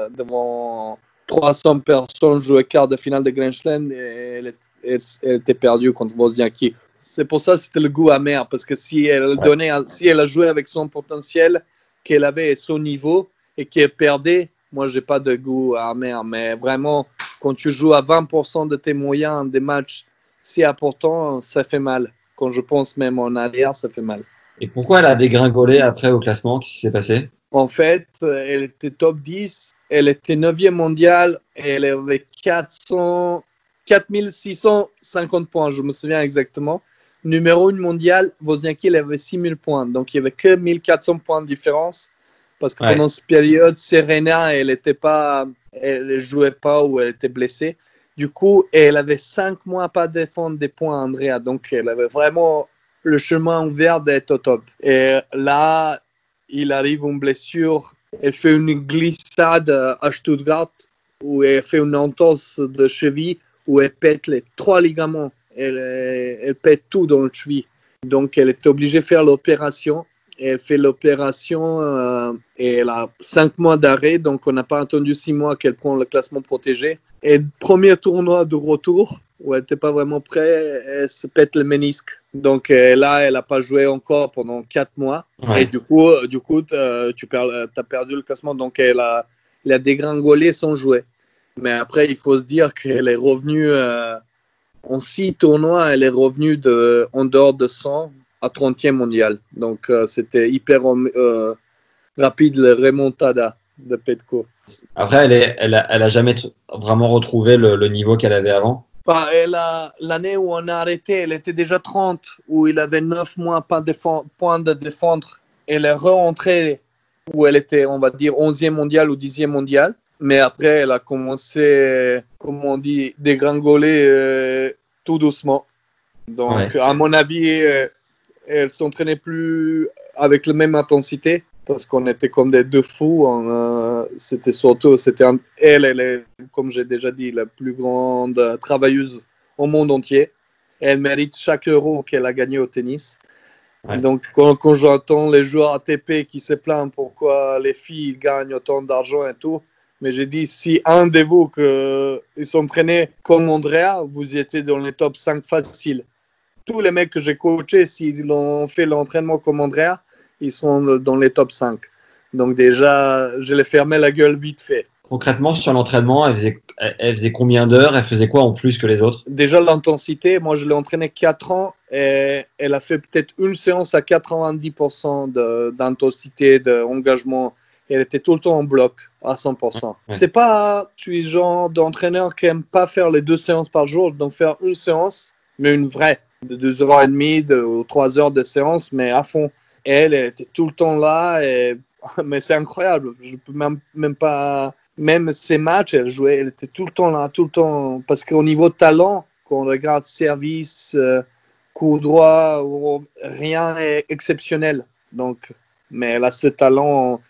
Speaker 1: devant 300 personnes, jouer quart de finale de Grand Chelem et elle était perdue contre Wozniacki. C'est pour ça que c'était le goût amer, parce que si elle a joué avec son potentiel, qu'elle avait son niveau et qu'elle perdait, moi j'ai pas de goût amer. Mais vraiment, quand tu joues à 20% de tes moyens des matchs si importants, ça fait mal. Quand je pense même en arrière, ça fait mal.
Speaker 2: Et pourquoi elle a dégringolé après au classement? Qu'est-ce qui s'est passé?
Speaker 1: En fait, elle était top 10, elle était 9e mondiale et elle avait 4650 points, je me souviens exactement. Numéro 1 mondial, Wozniacki, elle avait 6000 points. Donc, il n'y avait que 1400 points de différence. Parce que pendant cette période, Serena, elle ne jouait pas ou elle était blessée. Du coup, elle avait 5 mois à pas défendre des points, Andrea. Donc, elle avait vraiment le chemin ouvert d'être au top. Et là, il arrive une blessure. Elle fait une glissade à Stuttgart où elle fait une entorse de cheville où elle pète les 3 ligaments. Elle pète tout dans le cheville. Donc, elle est obligée de faire l'opération. Elle fait l'opération et elle a 5 mois d'arrêt. Donc, on n'a pas attendu 6 mois qu'elle prend le classement protégé. Et premier tournoi de retour, où elle n'était pas vraiment prête, elle se pète le ménisque. Donc là, elle n'a pas joué encore pendant 4 mois. Ouais. Et du coup tu as perdu le classement. Donc elle a dégringolé sans jouer. Mais après, il faut se dire qu'elle est revenue en 6 tournois, elle est revenue en dehors de 100 à 30e mondial. Donc c'était hyper rapide, le remontada de Petko.
Speaker 2: Après, elle a jamais vraiment retrouvé le niveau qu'elle avait avant.
Speaker 1: L'année où on a arrêté, elle était déjà 30, où il avait 9 mois pas points de défendre. Elle est rentrée où elle était, on va dire, 11e mondial ou 10e mondial. Mais après, elle a commencé, comme on dit, dégringoler tout doucement. Donc, à mon avis, elle s'entraînait plus avec la même intensité. Parce qu'on était comme des deux fous. Elle est, comme j'ai déjà dit, la plus grande travailleuse au monde entier. Elle mérite chaque euro qu'elle a gagné au tennis. Ouais. Donc, quand j'entends les joueurs ATP qui se plaignent pourquoi les filles gagnent autant d'argent et tout, mais j'ai dit, si un de vous qui s'entraînait comme Andrea, vous étiez dans les top 5 faciles. Tous les mecs que j'ai coachés, s'ils ont fait l'entraînement comme Andrea, ils sont dans les top 5. Donc déjà, je les fermais la gueule vite fait.
Speaker 2: Concrètement, sur l'entraînement, elle faisait combien d'heures? Elle faisait quoi en plus que les autres?
Speaker 1: Déjà, l'intensité, moi je l'ai entraînée 4 ans et elle a fait peut-être une séance à 90% d'intensité, d'engagement. Elle était tout le temps en bloc à 100%. Ouais. C'est pas, je suis le genre d'entraîneur qui n'aime pas faire les 2 séances par jour, donc faire une séance, mais une vraie, de 2h30 ou 3 heures de séance, mais à fond. Elle était tout le temps là, mais c'est incroyable. Je peux même pas. Même ses matchs, elle jouait, elle était tout le temps là, tout le temps. Parce qu'au niveau de talent, quand on regarde service, coup droit, rien n'est exceptionnel. Donc, mais elle a ce talent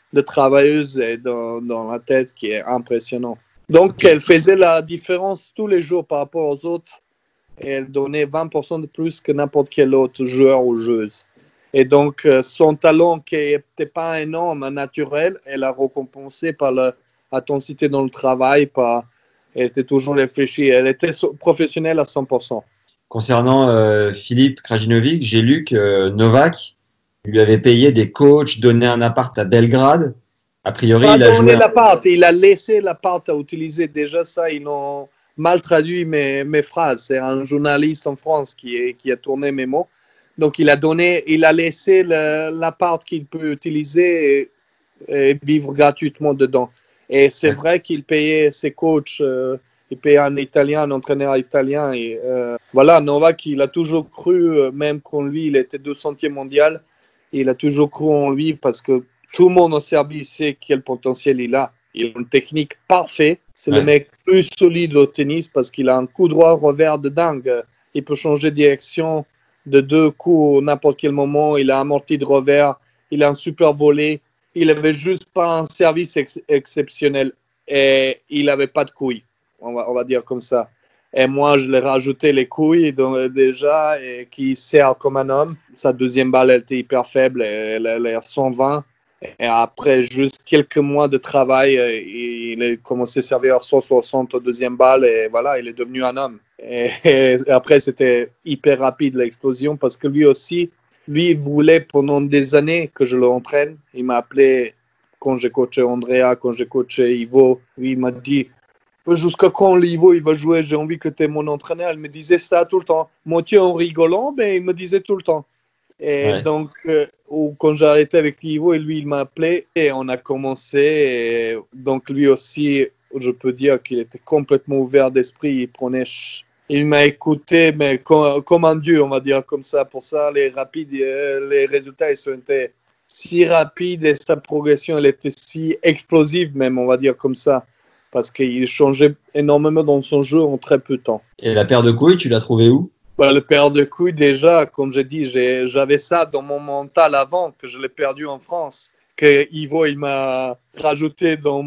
Speaker 1: de travailleuse et dans la tête qui est impressionnant. Donc, elle faisait la différence tous les jours par rapport aux autres et elle donnait 20% de plus que n'importe quel autre joueur ou joueuse. Et donc, son talent qui n'était pas énorme, naturel, elle a récompensé par l'intensité dans le travail. Elle était toujours réfléchie. Elle était professionnelle à 100%.
Speaker 2: Concernant Philippe Krajinovic, j'ai lu que Novak lui avait payé des coachs, donné un appart à Belgrade. A priori,
Speaker 1: Pas
Speaker 2: il a joué.
Speaker 1: l'appart, il a laissé l'appart à utiliser. Déjà ça, ils ont mal traduit mes phrases. C'est un journaliste en France qui a tourné mes mots. Donc il a laissé l'appart qu'il peut utiliser et vivre gratuitement dedans. Et c'est vrai qu'il payait ses coachs, il payait un Italien, un entraîneur italien. Et voilà, Novak, il a toujours cru, même quand lui, il était 200e mondial, il a toujours cru en lui parce que tout le monde en Serbie sait quel potentiel il a. Il a une technique parfaite. C'est le mec plus solide au tennis parce qu'il a un coup droit revers de dingue. Il peut changer de direction de 2 coups à n'importe quel moment. Il a amorti de revers. Il a un super volley. Il n'avait juste pas un service exceptionnel. Et il n'avait pas de couilles. On va dire comme ça. Et moi, je l'ai rajouté les couilles déjà et qui sert comme un homme. Sa deuxième balle, elle était hyper faible. Elle est 120. Et après juste quelques mois de travail, il a commencé à servir à 160 au deuxième balle et voilà, il est devenu un homme. Et après, c'était hyper rapide l'explosion parce que lui aussi, lui, il voulait pendant des années que je l'entraîne. Il m'a appelé quand j'ai coaché Andrea, quand j'ai coaché Ivo. Lui, il m'a dit jusqu'à quand l'Ivo il va jouer, j'ai envie que tu es mon entraîneur. Il me disait ça tout le temps. Moitié en rigolant, mais il me disait tout le temps. Et donc, quand j'ai arrêté avec Ivo, et lui, il m'a appelé et on a commencé. Et donc, lui aussi, je peux dire qu'il était complètement ouvert d'esprit. Il m'a écouté, mais comme un dieu, on va dire comme ça. Pour ça, les résultats, ils étaient si rapides et sa progression, elle était si explosive, même, on va dire comme ça. Parce qu'il changeait énormément dans son jeu en très peu de temps.
Speaker 2: Et la paire de couilles, tu l'as trouvée où?
Speaker 1: Le paire de couilles, déjà, comme j'ai dit, j'avais ça dans mon mental avant que je l'ai perdu en France. Que Ivo, il m'a rajouté dans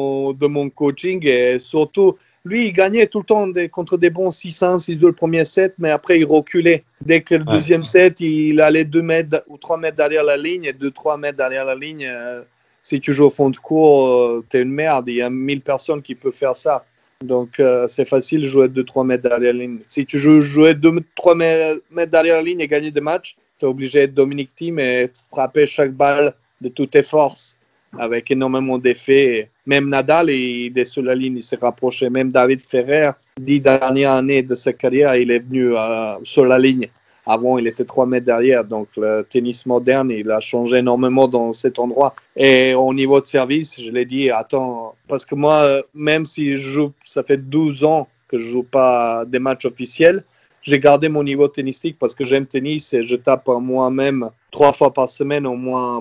Speaker 1: mon coaching. Et surtout, lui, il gagnait tout le temps contre des bons 6-1, 6-2 le premier set, mais après, il reculait. Dès que le deuxième set, il allait 2 mètres ou 3 mètres derrière la ligne et 2-3 mètres derrière la ligne. Si tu joues au fond de cours, t'es une merde. Il y a 1000 personnes qui peuvent faire ça. Donc, c'est facile de jouer 2-3 mètres derrière la ligne. Si tu veux jouer 2-3 mètres derrière la ligne et gagner des matchs, tu es obligé d'être Dominic Thiem et frapper chaque balle de toutes tes forces avec énormément d'effets. Même Nadal, il est sur la ligne, il s'est rapproché. Même David Ferrer, 10 dernières années de sa carrière, il est venu sur la ligne. Avant, il était 3 mètres derrière. Donc, le tennis moderne, il a changé énormément dans cet endroit. Et au niveau de service, je l'ai dit, attends, parce que moi, même si je joue, ça fait 12 ans que je ne joue pas des matchs officiels, j'ai gardé mon niveau tennistique parce que j'aime le tennis et je tape moi-même 3 fois par semaine au moins.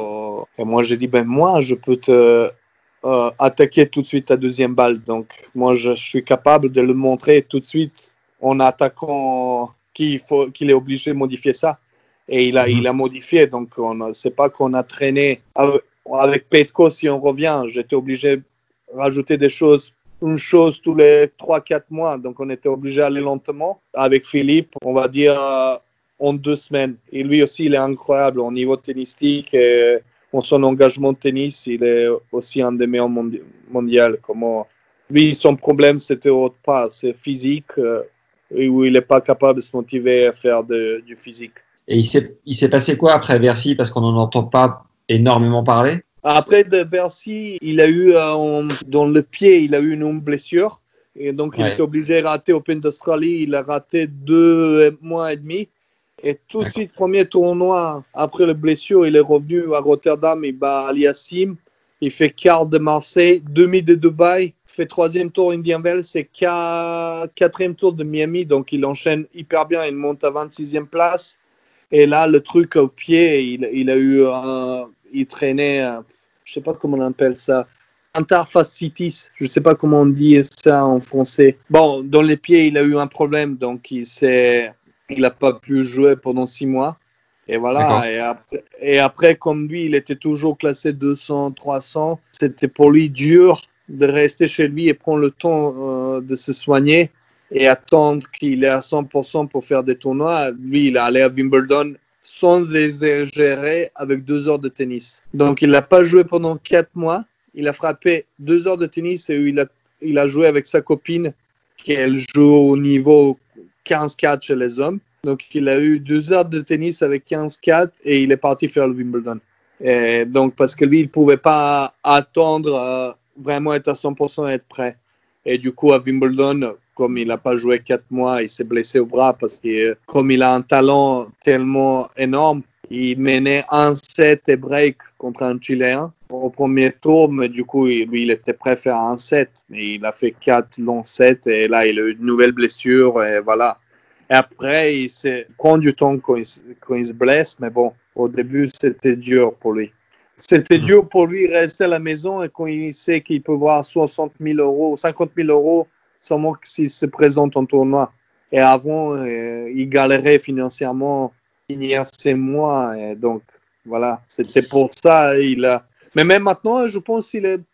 Speaker 1: Et moi, j'ai dit, moi, je peux te attaquer tout de suite ta deuxième balle. Donc, moi, je suis capable de le montrer tout de suite en attaquant qu'il est obligé de modifier ça. Et il a modifié. Donc, c'est pas qu'on a traîné. Avec Petko, si on revient, j'étais obligé de rajouter une chose tous les 3-4 mois. Donc, on était obligé d'aller lentement. Avec Philippe, on va dire en 2 semaines. Et lui aussi, il est incroyable au niveau tennistique. Et en son engagement de tennis, il est aussi un des meilleurs mondiaux. Lui, son problème, c'était autre part. C'est physique. Où il n'est pas capable de se motiver à faire du physique.
Speaker 2: Et il s'est passé quoi après Bercy parce qu'on n'en entend pas énormément parler?
Speaker 1: Après de Bercy, il a eu dans le pied, il a eu une blessure et donc il était obligé de rater Open d'Australie. Il a raté 2 mois et demi et tout de suite premier tournoi après la blessure, il est revenu à Rotterdam, il bat Aliassim. Il fait quart de Marseille, demi de Dubaï, fait 3e tour Indian Wells et 4e tour de Miami. Donc, il enchaîne hyper bien. Il monte à 26e place. Et là, le truc au pied, il traînait, je ne sais pas comment on appelle ça, interfascitis. Je ne sais pas comment on dit ça en français. Bon, dans les pieds, il a eu un problème. Donc, il n'a pas pu jouer pendant 6 mois. Et
Speaker 2: D'accord.
Speaker 1: voilà, et après, comme lui, il était toujours classé 200, 300, c'était pour lui dur de rester chez lui et prendre le temps de se soigner et attendre qu'il est à 100% pour faire des tournois. Lui, il est allé à Wimbledon sans exagérer avec 2 heures de tennis. Donc, il n'a pas joué pendant 4 mois. Il a frappé 2 heures de tennis et il a joué avec sa copine qui elle joue au niveau 15-4 chez les hommes. Donc, il a eu 2 heures de tennis avec 15-4 et il est parti faire le Wimbledon. Et donc, parce que lui, il ne pouvait pas attendre vraiment être à 100% et être prêt. Et du coup, à Wimbledon, comme il n'a pas joué 4 mois, il s'est blessé au bras parce que comme il a un talent tellement énorme, il menait 1-7 et break contre un Chiléen au premier tour, mais du coup, lui, il était prêt à faire 1-7. Mais il a fait 4 longs 7 et là, il a eu une nouvelle blessure et voilà. Et après, il prend du temps quand il se blesse, mais bon, au début, c'était dur pour lui. C'était dur pour lui de rester à la maison et quand il sait qu'il peut voir 60 000 euros, 50 000 euros seulement s'il se présente en tournoi. Et avant, il galérait financièrement finir ses mois. Et donc, voilà, c'était pour ça. Mais même maintenant, je pense qu'il est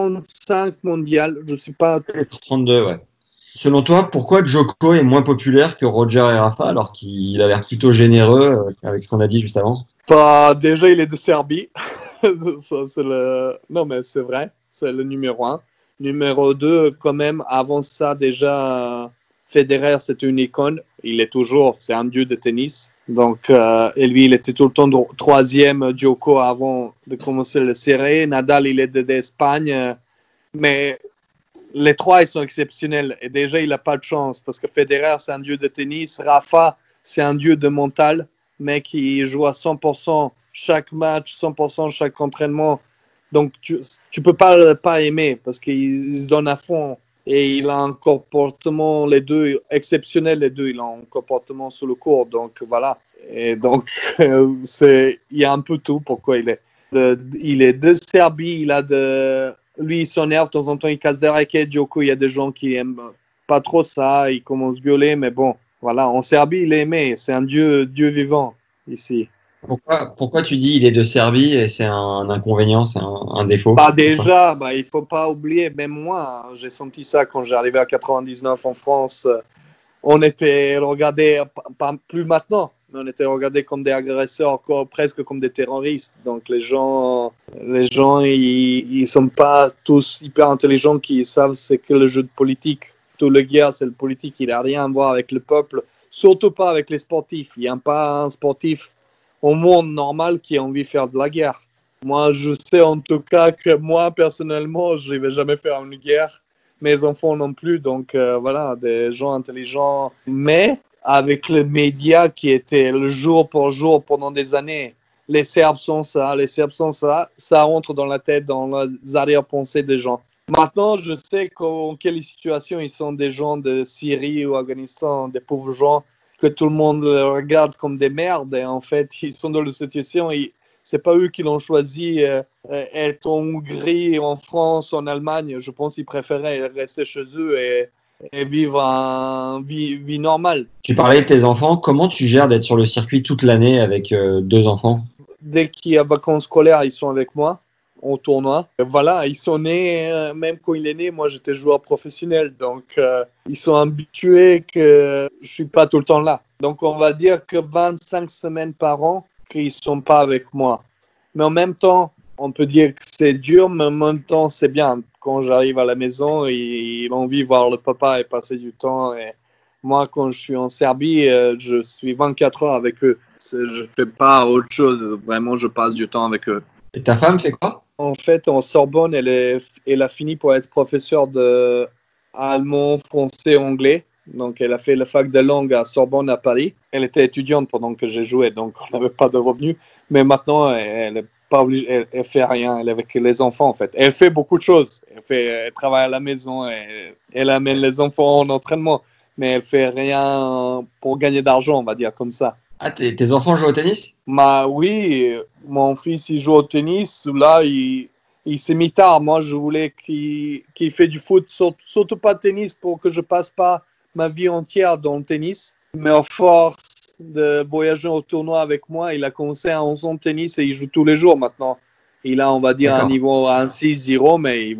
Speaker 1: 35 mondial. Je ne sais pas.
Speaker 2: 32, ouais. Selon toi, pourquoi Djoko est moins populaire que Roger et Rafa alors qu'il a l'air plutôt généreux avec ce qu'on a dit juste avant?
Speaker 1: Bah, déjà, il est de Serbie. Ça, non, mais c'est vrai. C'est le numéro 1. Numéro 2, quand même, avant ça, déjà, Federer, c'était une icône. Il est toujours, c'est un dieu de tennis. Donc, et lui, il était tout le temps troisième, Djoko, avant de commencer le série. Nadal, il est d'Espagne. Mais les trois, ils sont exceptionnels. Et déjà, il n'a pas de chance parce que Federer, c'est un dieu de tennis. Rafa, c'est un dieu de mental. Mec, il joue à 100% chaque match, 100% chaque entraînement. Donc, tu peux pas aimer parce qu'il se donne à fond. Et il a un comportement, les deux, exceptionnel, les deux. Il a un comportement sur le court. Donc, voilà. Et donc, il y a un peu tout pourquoi il est de Serbie, lui, il s'énerve, de temps en temps, il casse des raquettes. Djoko, il y a des gens qui aiment pas trop ça, ils commencent à gueuler, mais bon, voilà, en Serbie, il est aimé, c'est un dieu vivant, ici.
Speaker 2: Pourquoi tu dis il est de Serbie et c'est un inconvénient, c'est un défaut?
Speaker 1: Bah déjà, il faut pas oublier, même moi, j'ai senti ça quand j'ai arrivé à 99 en France. On était regardés, pas plus maintenant, mais on était regardés comme des agresseurs, encore presque comme des terroristes. Donc les gens, ils sont pas tous hyper intelligents qui savent c'est que le jeu de politique. Tout le guerre, c'est le politique, il n'a rien à voir avec le peuple, surtout pas avec les sportifs. Il n'y a pas un sportif au monde normal qui a envie de faire de la guerre. Moi, je sais en tout cas que moi, personnellement, je ne vais jamais faire une guerre. Mes enfants non plus, donc voilà, des gens intelligents. Mais avec les médias qui étaient le jour pour jour pendant des années, les Serbes sont ça, les Serbes sont ça, ça entre dans la tête, dans les arrière-pensées des gens. Maintenant, je sais en quelle situation ils sont des gens de Syrie ou Afghanistan, des pauvres gens que tout le monde regarde comme des merdes. Et en fait, ils sont dans la situation, c'est pas eux qui l'ont choisi être en Hongrie, en France, en Allemagne. Je pense qu'ils préféraient rester chez eux et vivre une vie normale.
Speaker 2: Tu parlais de tes enfants, comment tu gères d'être sur le circuit toute l'année avec 2 enfants?
Speaker 1: Dès qu'il y a vacances scolaires, ils sont avec moi au tournoi. Voilà, ils sont nés, même quand il est né, moi j'étais joueur professionnel, donc ils sont habitués que je suis pas tout le temps là. Donc on va dire que 25 semaines par an qu'ils ne sont pas avec moi. Mais en même temps, on peut dire que c'est dur, mais en même temps c'est bien. Quand j'arrive à la maison, ils ont envie de voir le papa et passer du temps. Et moi, quand je suis en Serbie, je suis 24 heures avec eux. Je fais pas autre chose. Vraiment, je passe du temps avec eux.
Speaker 2: Et ta femme fait quoi?
Speaker 1: En fait, en Sorbonne, elle a fini pour être professeure de allemand, français, anglais. Donc, elle a fait la fac de langue à Sorbonne à Paris. Elle était étudiante pendant que j'ai joué, donc on n'avait pas de revenus. Mais maintenant, elle n'est pas obligée, elle fait rien. Elle est avec les enfants, en fait. Elle fait beaucoup de choses. Elle travaille à la maison, elle amène les enfants en entraînement. Mais elle fait rien pour gagner d'argent, on va dire comme ça.
Speaker 2: Ah, tes enfants jouent au tennis?
Speaker 1: Oui, mon fils, il joue au tennis. Là, il s'est mis tard. Moi, je voulais qu'il fait du foot, surtout pas de tennis, pour que je passe pas ma vie entière dans le tennis. Mais à force, de voyager au tournoi avec moi. Il a commencé à 11 ans de tennis et il joue tous les jours maintenant. Il a, on va dire, un niveau 1-6-0, mais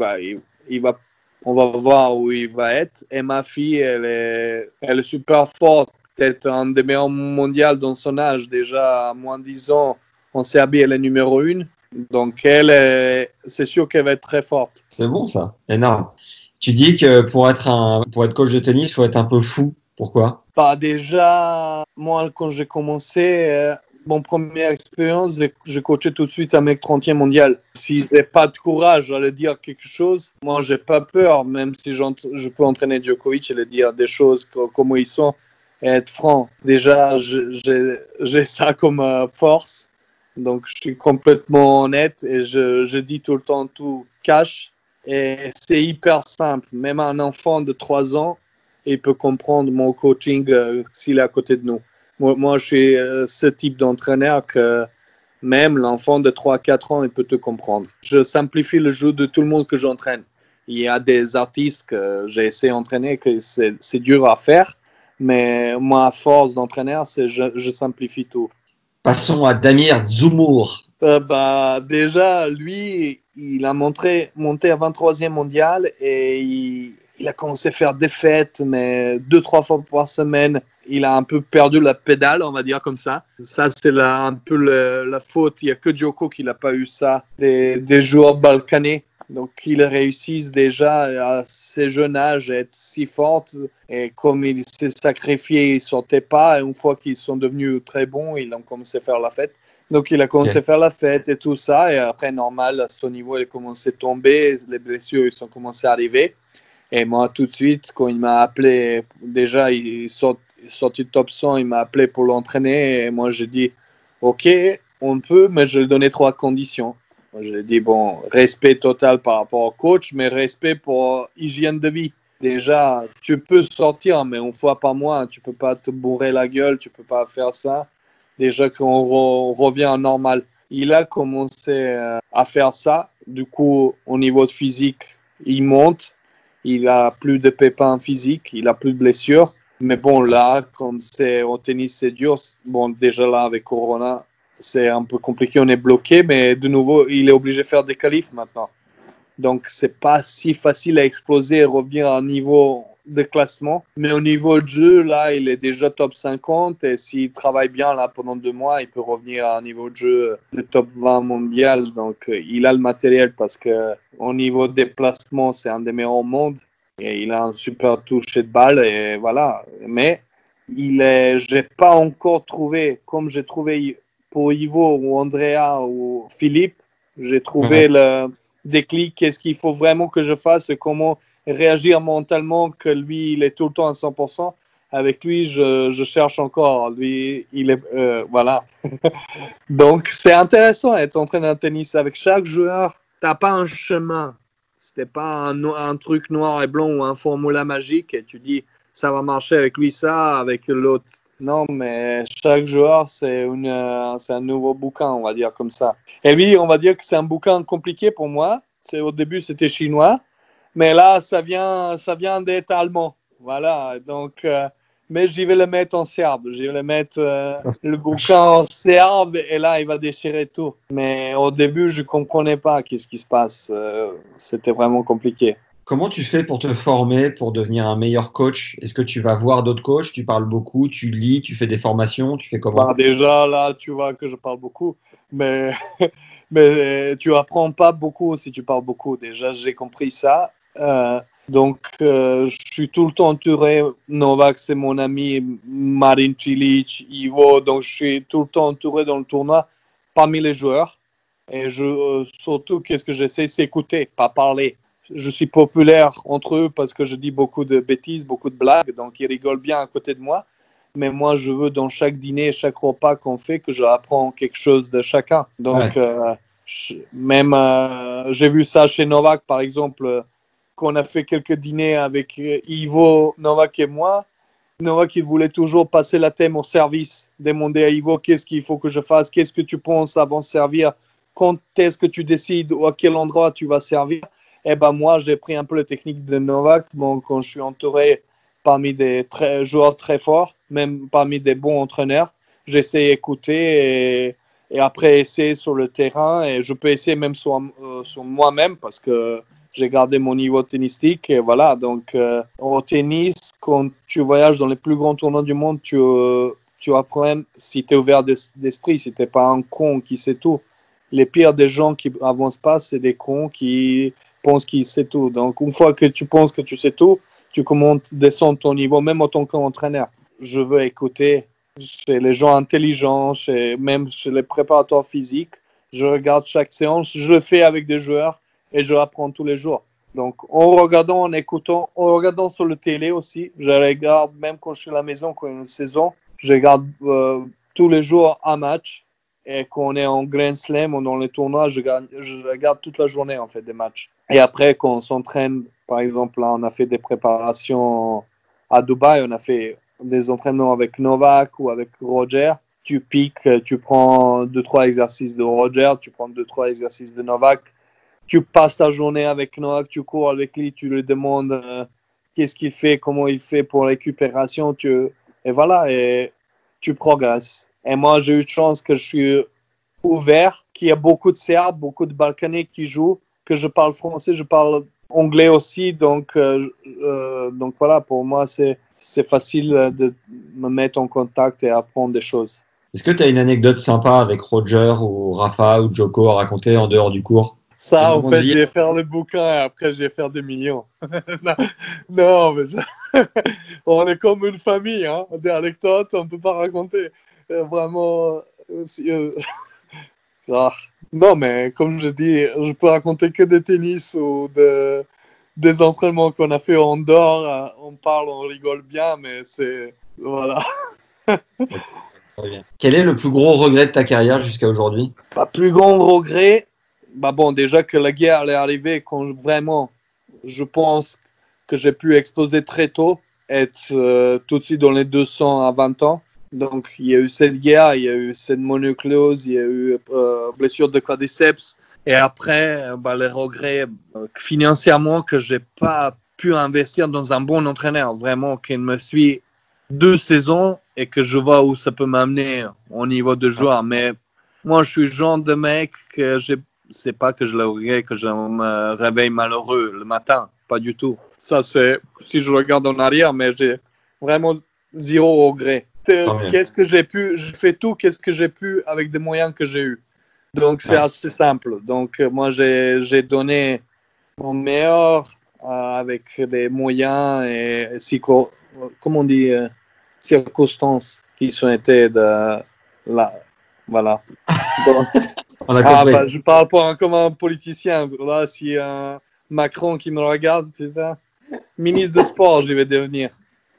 Speaker 1: on va voir où il va être. Et ma fille, elle est super forte. Peut-être un des meilleurs mondiaux dans son âge. Déjà, à moins de 10 ans, en Serbie, elle est numéro 1. Donc, c'est sûr qu'elle va être très forte.
Speaker 2: C'est bon, ça. Énorme. Tu dis que pour être coach de tennis, il faut être un peu fou. Pourquoi?
Speaker 1: Bah, déjà, moi, quand j'ai commencé, mon première expérience, j'ai coaché tout de suite un mec 30e mondial. Si j'ai pas de courage à lui dire quelque chose, moi, j'ai pas peur, même si je peux entraîner Djokovic et lui dire des choses comme ils sont et être franc. Déjà, j'ai ça comme force. Donc, je suis complètement honnête et je dis tout le temps tout cash. Et c'est hyper simple. Même un enfant de 3 ans, il peut comprendre mon coaching s'il est à côté de nous. Moi je suis ce type d'entraîneur que même l'enfant de 3-4 ans, il peut te comprendre. Je simplifie le jeu de tout le monde que j'entraîne. Il y a des artistes que j'ai essayé d'entraîner que c'est dur à faire, mais moi, à force d'entraîneur, je simplifie tout.
Speaker 2: Passons à Damir Dzumhur.
Speaker 1: Déjà, lui, il a monté à 23e mondial et il a commencé à faire des fêtes, mais 2-3 fois par semaine. Il a un peu perdu la pédale, on va dire comme ça. Ça, c'est un peu la faute. Il n'y a que Djoko qui n'a pas eu ça, des joueurs balkanais. Donc, ils réussissent déjà à ce jeune âge à être si forts. Et comme il s'est sacrifié, il ne sortait pas. Et une fois qu'ils sont devenus très bons, ils ont commencé à faire la fête. Donc, il a commencé à faire la fête et tout ça. Et après, normal, à son niveau, il a commencé à tomber. Les blessures, ils sont commencé à arriver. Et moi, tout de suite, quand il m'a appelé, déjà, il sorti de top 100, il m'a appelé pour l'entraîner. Et moi, j'ai dit, OK, on peut, mais je lui ai donné 3 conditions. Moi, j'ai dit, bon, respect total par rapport au coach, mais respect pour hygiène de vie. Déjà, tu peux sortir, mais une fois par mois, tu peux pas te bourrer la gueule, tu peux pas faire ça. Déjà qu'on revient à normal. Il a commencé à faire ça. Du coup, au niveau de physique, il monte. Il a plus de pépins physiques, il a plus de blessures. Mais bon, là, comme c'est au tennis, c'est dur. Bon, déjà là, avec Corona, c'est un peu compliqué, on est bloqué. Mais de nouveau, il est obligé de faire des qualifs maintenant. Donc, c'est pas si facile à exploser et revenir à un niveau de classement. Mais au niveau de jeu, là, il est déjà top 50. Et s'il travaille bien là pendant 2 mois, il peut revenir à un niveau de jeu de top 20 mondial. Donc, il a le matériel parce qu'au niveau des placements, c'est un des meilleurs au monde. Et il a un super toucher de balle. Et voilà. Mais j'ai pas encore trouvé, comme j'ai trouvé pour Ivo ou Andrea ou Philippe, j'ai trouvé le déclic, qu'est-ce qu'il faut vraiment que je fasse et comment réagir mentalement, que lui, il est tout le temps à 100%. Avec lui, je cherche encore. Lui, il est... voilà. Donc, c'est intéressant d'être entraîneur de tennis. Avec chaque joueur, tu n'as pas un chemin. C'était pas un truc noir et blanc ou un formula magique et tu dis, ça va marcher avec lui, ça, avec l'autre. Non, mais chaque joueur, c'est un nouveau bouquin, on va dire comme ça. Et lui, on va dire que c'est un bouquin compliqué pour moi. Au début, c'était chinois, mais là, ça vient d'être allemand. Voilà, donc, mais je vais le mettre en serbe. Je vais le mettre le bouquin en serbe et là, il va déchirer tout. Mais au début, je ne comprenais pas qu'est-ce qui se passe. C'était vraiment compliqué.
Speaker 2: Comment tu fais pour te former, pour devenir un meilleur coach? Est-ce que tu vas voir d'autres coachs? Tu parles beaucoup, tu lis, tu fais des formations, tu fais comment?
Speaker 1: Déjà, là, tu vois que je parle beaucoup, mais, mais tu apprends pas beaucoup si tu parles beaucoup. Déjà, j'ai compris ça. Donc, je suis tout le temps entouré. Novak, c'est mon ami, Marin Cilic, Ivo. Donc, je suis tout le temps entouré dans le tournoi parmi les joueurs. Et surtout, qu'est-ce que j'essaie, c'est écouter, pas parler. Je suis populaire entre eux parce que je dis beaucoup de bêtises, beaucoup de blagues. Donc, ils rigolent bien à côté de moi. Mais moi, je veux dans chaque dîner, chaque repas qu'on fait, que j'apprends quelque chose de chacun. Donc, j'ai vu ça chez Novak, par exemple, qu'on a fait quelques dîners avec Ivo, Novak et moi. Novak, il voulait toujours passer la thème au service, demander à Ivo qu'est-ce qu'il faut que je fasse, qu'est-ce que tu penses avant de servir, quand est-ce que tu décides ou à quel endroit tu vas servir. Et ben moi, j'ai pris un peu la technique de Novak. Bon, quand je suis entouré parmi des joueurs très forts, même parmi des bons entraîneurs. J'essaie d'écouter et après essayer sur le terrain. Et je peux essayer même sur moi-même parce que j'ai gardé mon niveau tennistique. Et voilà, donc au tennis, quand tu voyages dans les plus grands tournois du monde, tu apprends si tu es ouvert d'esprit, si tu n'es pas un con qui sait tout. Les pires des gens qui avancent pas, c'est des cons qui pensent qu'ils savent tout. Donc, une fois que tu penses que tu sais tout, tu commences à descendre ton niveau, même en tant qu'entraîneur. Je veux écouter chez les gens intelligents, même chez les préparateurs physiques. Je regarde chaque séance, je le fais avec des joueurs et je apprends tous les jours. Donc, en regardant, en écoutant, en regardant sur le télé aussi, je regarde même quand je suis à la maison, quand il y a une saison, je regarde tous les jours un match. Et quand on est en Grand Slam ou dans les tournois, je regarde toute la journée en fait des matchs. Et après, quand on s'entraîne, par exemple, là, on a fait des préparations à Dubaï, on a fait des entraînements avec Novak ou avec Roger. Tu piques, tu prends 2-3 exercices de Roger, tu prends 2-3 exercices de Novak. Tu passes ta journée avec Novak, tu cours avec lui, tu lui demandes qu'est-ce qu'il fait, comment il fait pour récupération. Et voilà, et tu progresses. Et moi, j'ai eu de chance que je suis ouvert, qu'il y a beaucoup de Serbes, beaucoup de Balkaniens qui jouent, que je parle français, je parle anglais aussi. Donc voilà, pour moi, c'est facile de me mettre en contact et apprendre des choses.
Speaker 2: Est-ce que tu as une anecdote sympa avec Roger ou Rafa ou Djoko à raconter en dehors du cours?
Speaker 1: Ça, en fait, j'ai fait le bouquin et après, j'ai fait des millions. non, mais ça... on est comme une famille, hein. Des anecdotes, on ne peut pas raconter. Vraiment... Non, mais comme je dis, je peux raconter que des tennis ou des entraînements qu'on a fait en dehors. On parle, on rigole bien, mais c'est... Voilà.
Speaker 2: Quel est le plus gros regret de ta carrière jusqu'à aujourd'hui?
Speaker 1: Plus grand regret, bon, déjà que la guerre est arrivée quand vraiment, je pense que j'ai pu exploser très tôt, être tout de suite dans les 200 à 20 ans. Donc, il y a eu cette guerre, il y a eu cette mononucléose, il y a eu blessure de quadriceps. Et après, les regrets financièrement que je n'ai pas pu investir dans un bon entraîneur, vraiment, qui me suit 2 saisons et que je vois où ça peut m'amener au niveau de joueur. Mais moi, je suis le genre de mec que c'est pas que je le regrette, que je me réveille malheureux le matin. Pas du tout. Ça, c'est si je regarde en arrière, mais j'ai vraiment zéro regret. Qu'est-ce que j'ai pu, je fais tout, qu'est-ce que j'ai pu avec des moyens que j'ai eu. Donc, c'est assez simple. Donc, moi, j'ai donné mon meilleur avec des moyens et comment on dit, circonstances qui sont été de là. Voilà. Donc, je parle pas comme un politicien. Là, si un Macron qui me regarde, putain, ministre de sport, je vais devenir.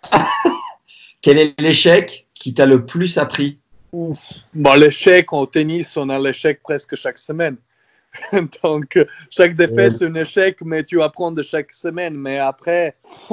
Speaker 2: Quel est l'échec qui t'a le plus appris?
Speaker 1: L'échec au tennis, on a l'échec presque chaque semaine. Donc, chaque défaite, c'est un échec, mais tu apprends de chaque semaine. Mais après,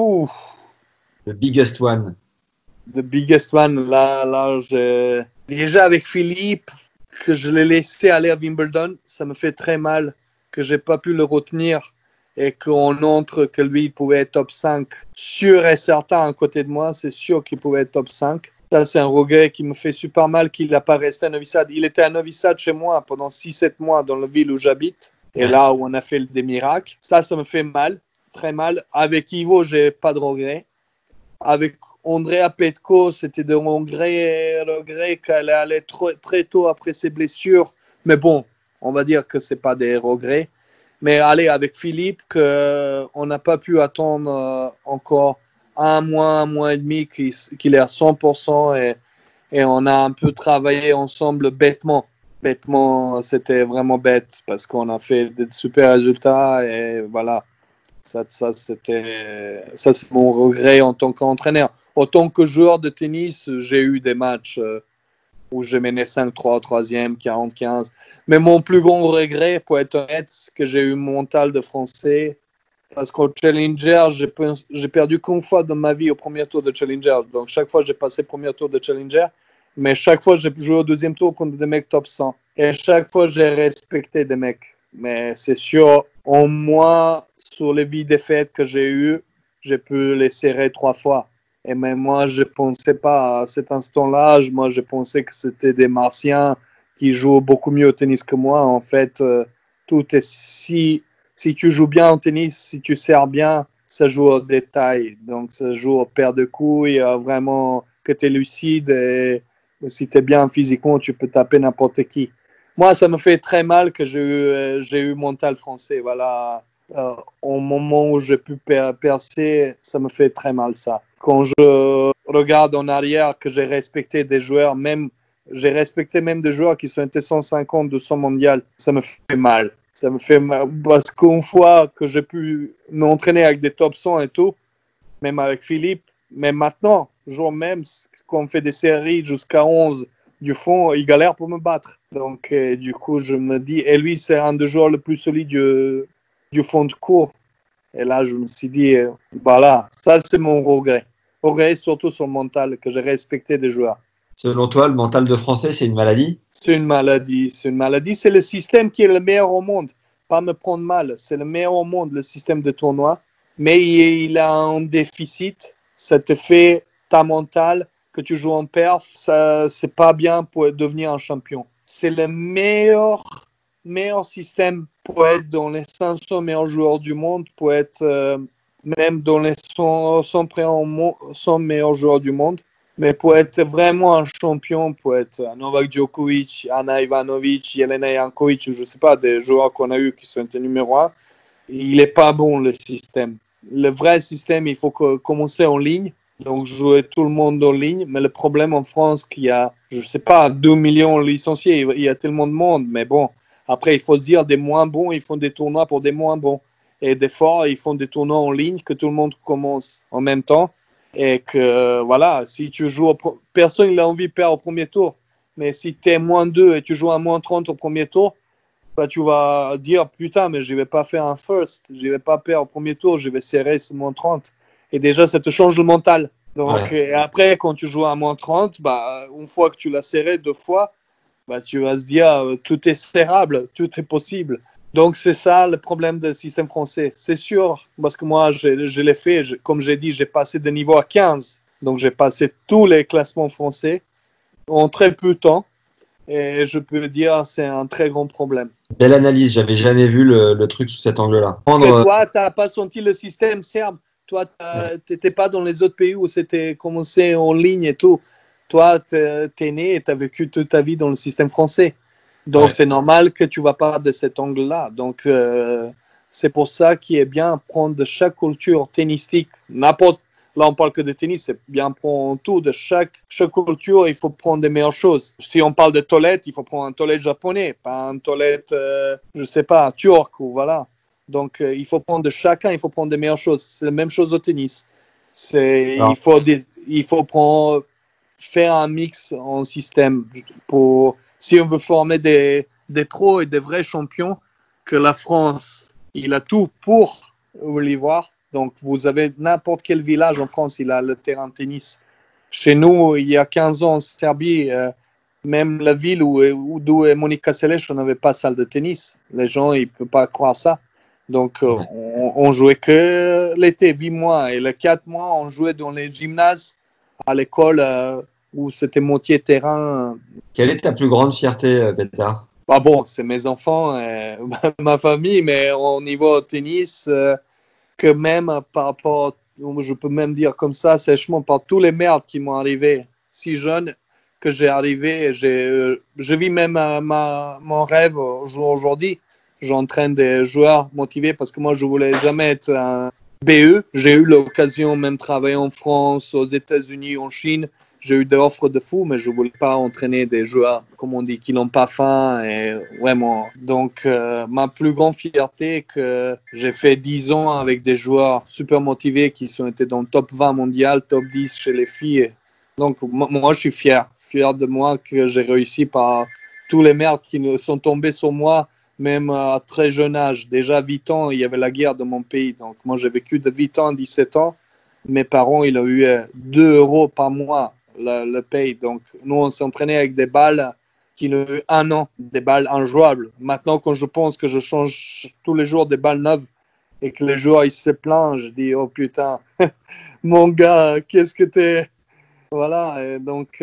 Speaker 2: the biggest one.
Speaker 1: The biggest one, là, déjà avec Philippe, que je l'ai laissé aller à Wimbledon, ça me fait très mal que j'ai pas pu le retenir et qu'on montre que lui, il pouvait être top 5. Sûr et certain, à côté de moi, c'est sûr qu'il pouvait être top 5. Ça, c'est un regret qui me fait super mal qu'il n'a pas resté à Novi Sad. Il était à Novi Sad chez moi pendant 6-7 mois dans la ville où j'habite. Et là où on a fait des miracles. Ça me fait mal, très mal. Avec Ivo, j'ai pas de regret. Avec Andrea Petko, c'était de regrets qu'elle est allée très tôt après ses blessures. Mais bon, on va dire que c'est pas des regrets. Mais allez, avec Philippe, on n'a pas pu attendre encore un mois et demi qu'il est à 100% et on a un peu travaillé ensemble bêtement. Bêtement, c'était vraiment bête parce qu'on a fait des super résultats et voilà. Ça c'est mon regret en tant qu'entraîneur. En tant que joueur de tennis, j'ai eu des matchs où je menais 5-3 au troisième, 40-15. Mais mon plus grand regret, pour être honnête, c'est que j'ai eu mon mental de français. Parce qu'au Challenger, j'ai perdu qu'une fois dans ma vie au premier tour de Challenger. Donc, chaque fois, j'ai passé le premier tour de Challenger. Mais chaque fois, j'ai joué au deuxième tour contre des mecs top 100. Et chaque fois, j'ai respecté des mecs. Mais c'est sûr, au moins, sur les vies défaites que j'ai eues, j'ai pu les serrer 3 fois. Et même moi, je pensais pas à cet instant-là. Moi, je pensais que c'était des Martiens qui jouent beaucoup mieux au tennis que moi. En fait, tout est si tu joues bien au tennis, si tu sers bien, ça joue au détail. Donc, ça joue au paire de coups. Il y a vraiment que tu es lucide et si tu es bien physiquement, tu peux taper n'importe qui. Moi, ça me fait très mal que j'ai eu mental français. Voilà. Au moment où j'ai pu percer, ça me fait très mal ça. Quand je regarde en arrière que j'ai respecté des joueurs, j'ai respecté même des joueurs qui sont été 150, 200 mondial, ça me fait mal. Ça me fait mal parce qu'une fois que j'ai pu m'entraîner avec des top 100 et tout, même avec Philippe, même maintenant, jour même, quand on fait des séries jusqu'à 11 du fond, il galère pour me battre. Donc, du coup, je me dis, et lui, c'est un des joueurs les plus solides du fond de cours. Et là, je me suis dit, voilà, ça, c'est mon regret. Regret surtout sur le mental, que j'ai respecté des joueurs.
Speaker 2: Selon toi, le mental de Français, c'est une maladie?
Speaker 1: C'est une maladie. C'est une maladie. C'est le système qui est le meilleur au monde. Pas me prendre mal. C'est le meilleur au monde, le système de tournoi. Mais il a un déficit. Ça te fait ta mentale que tu joues en perf. Ça, c'est pas bien pour devenir un champion. C'est le meilleur système pour être dans les 500 meilleurs joueurs du monde, pour être même dans les 100 meilleurs joueurs du monde. Mais pour être vraiment un champion, pour être Novak Djokovic, Ana Ivanovic, Jelena Jankovic, je ne sais pas, des joueurs qu'on a eu qui sont numéro 1, il n'est pas bon le système. Le vrai système, il faut commencer en ligne, donc jouer tout le monde en ligne. Mais le problème en France, qu'il y a, je ne sais pas, 2 millions de licenciés, il y a tellement de monde, mais bon, après, il faut se dire, des moins bons, ils font des tournois pour des moins bons. Et des forts, ils font des tournois en ligne que tout le monde commence en même temps. Et que voilà, si tu joues, personne n'a envie de perdre au premier tour. Mais si tu es moins 2 et tu joues à moins 30 au premier tour, bah, tu vas dire putain, mais je ne vais pas faire un first, je ne vais pas perdre au premier tour, je vais serrer ce moins 30. Et déjà, ça te change le mental. Donc, et après, quand tu joues à moins 30, bah, une fois que tu l'as serré 2 fois, bah, tu vas se dire tout est serrable, tout est possible. Donc, c'est ça le problème du système français. C'est sûr, parce que moi, je l'ai fait, comme j'ai dit, j'ai passé de niveau à 15. Donc, j'ai passé tous les classements français en très peu de temps. Et je peux dire c'est un très grand problème.
Speaker 2: Belle analyse, j'avais jamais vu le truc sous cet angle-là.
Speaker 1: Parce que toi, tu n'as pas senti le système serbe. Toi, tu n'étais pas dans les autres pays où c'était commencé en ligne et tout. Toi, tu es né et tu as vécu toute ta vie dans le système français. Donc, c'est normal que tu ne vas pas de cet angle-là. Donc, c'est pour ça qu'il est bien prendre de chaque culture tennistique, n'importe. Là, on parle que de tennis, c'est bien prendre tout. De chaque culture, il faut prendre des meilleures choses. Si on parle de toilette, il faut prendre un toilette japonais, pas un toilette, je ne sais pas, turc ou voilà. Donc, il faut prendre de chacun, il faut prendre des meilleures choses. C'est la même chose au tennis. Il faut faire un mix en système si on veut former des pros et des vrais champions, que la France, il a tout pour les voir. Donc, vous avez n'importe quel village en France, il a le terrain de tennis. Chez nous, il y a 15 ans en Serbie, même la ville d'où est Monica Seles, on n'avait pas de salle de tennis. Les gens, ils ne peuvent pas croire ça. Donc, on jouait que l'été, 8 mois. Et les 4 mois, on jouait dans les gymnases à l'école où c'était moitié terrain.
Speaker 2: Quelle est ta plus grande fierté, Petar?
Speaker 1: Bah bon, c'est mes enfants, ma famille, mais au niveau tennis, que même par rapport, je peux même dire comme ça, sèchement, par tous les merdes qui m'ont arrivé si jeune, que j'ai arrivé, je vis même mon rêve aujourd'hui. J'entraîne des joueurs motivés parce que moi, je voulais jamais être un BE. J'ai eu l'occasion même de travailler en France, aux États-Unis, en Chine. J'ai eu des offres de fou, mais je ne voulais pas entraîner des joueurs, comme on dit, qui n'ont pas faim. Et vraiment. Donc, ma plus grande fierté, que j'ai fait 10 ans avec des joueurs super motivés qui sont été dans le top 20 mondial, top 10 chez les filles. Donc, moi, je suis fier de moi que j'ai réussi par tous les merdes qui sont tombés sur moi, même à très jeune âge. Déjà, 8 ans, il y avait la guerre dans mon pays. Donc, moi, j'ai vécu de 8 ans à 17 ans. Mes parents, ils ont eu 2 € par mois. Le paye. Donc, nous, on s'entraînait avec des balles qui ont eu 1 an, des balles injouables. Maintenant, quand je pense que je change tous les jours des balles neuves et que le joueur il se plaint, je dis oh putain, mon gars, qu'est-ce que t'es. Voilà, et donc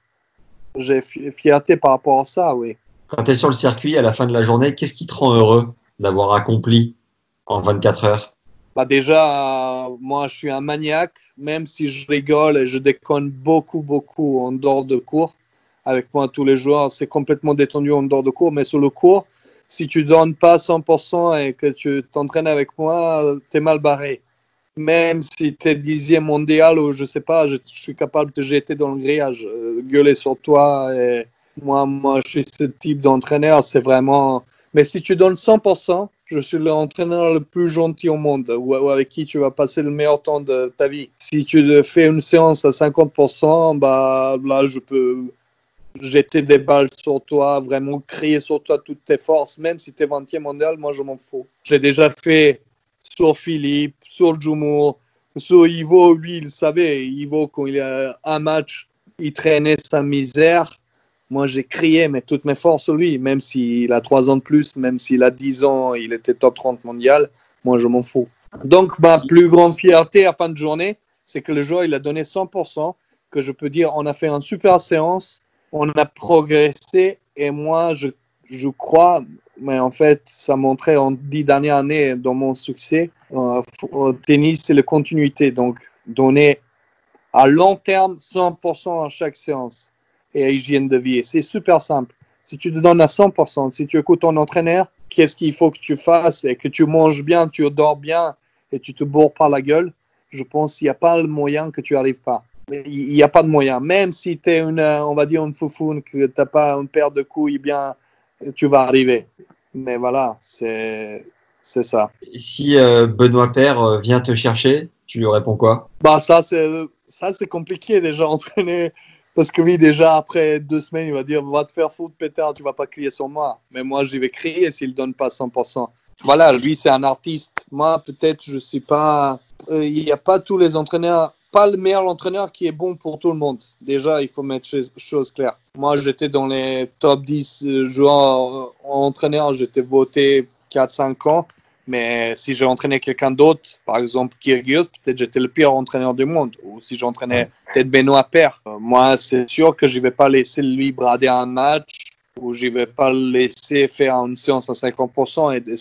Speaker 1: j'ai fierté par rapport à ça, oui.
Speaker 2: Quand tu es sur le circuit à la fin de la journée, qu'est-ce qui te rend heureux d'avoir accompli en 24 heures?
Speaker 1: Bah déjà, moi je suis un maniaque, même si je rigole et je déconne beaucoup, beaucoup en dehors de cours. Avec moi tous les jours, c'est complètement détendu en dehors de cours, mais sur le cours, si tu donnes pas 100% et que tu t'entraînes avec moi, t'es mal barré. Même si tu es 10e mondial ou je sais pas, je suis capable de te jeter dans le grillage, gueuler sur toi. Et moi, je suis ce type d'entraîneur, c'est vraiment. Mais si tu donnes 100%, je suis l'entraîneur le plus gentil au monde, ou avec qui tu vas passer le meilleur temps de ta vie. Si tu fais une séance à 50%, bah là, je peux jeter des balles sur toi, vraiment crier sur toi toutes tes forces, même si tu es 20e mondial, moi, je m'en fous. J'ai déjà fait sur Philippe, sur Djumour, sur Ivo, lui, il savait. Ivo, quand il a un match, il traînait sa misère. Moi, j'ai crié, mais toutes mes forces sur lui, même s'il a 3 ans de plus, même s'il a 10 ans, il était top 30 mondial. Moi, je m'en fous. Donc, ma plus grande fierté à fin de journée, c'est que le joueur, il a donné 100%, que je peux dire, on a fait une super séance, on a progressé, et moi, je crois, mais en fait, ça montrait en 10 dernières années dans mon succès, au tennis, c'est la continuité. Donc, donner à long terme 100% à chaque séance et à hygiène de vie. Et c'est super simple. Si tu te donnes à 100%, si tu écoutes ton entraîneur, qu'est-ce qu'il faut que tu fasses et que tu manges bien, tu dors bien et tu te bourres pas la gueule, je pense qu'il n'y a pas le moyen que tu n'arrives pas. Il n'y a pas de moyen. Même si tu es on va dire une foufoune, que tu n'as pas une paire de couilles bien, tu vas arriver. Mais voilà, c'est ça.
Speaker 2: Et si Benoît Paire vient te chercher, tu lui réponds quoi?
Speaker 1: Bah ça c'est compliqué déjà entraîner parce que lui déjà après 2 semaines il va dire va te faire foutre pétard, tu vas pas crier sur moi. Mais moi j'y vais crier s'il donne pas 100%. Voilà, lui c'est un artiste. Moi peut-être je sais pas. Il n'y a pas tous les entraîneurs, pas le meilleur entraîneur qui est bon pour tout le monde. Déjà il faut mettre choses claires. Moi j'étais dans les top 10 joueurs entraîneurs, j'étais voté 4-5 ans. Mais si j'ai entraîné quelqu'un d'autre, par exemple Kyrgios, peut-être j'étais le pire entraîneur du monde. Ou si j'entraînais peut-être Benoît Paire. Moi, c'est sûr que je ne vais pas laisser lui brader un match ou je ne vais pas le laisser faire une séance à 50%. Et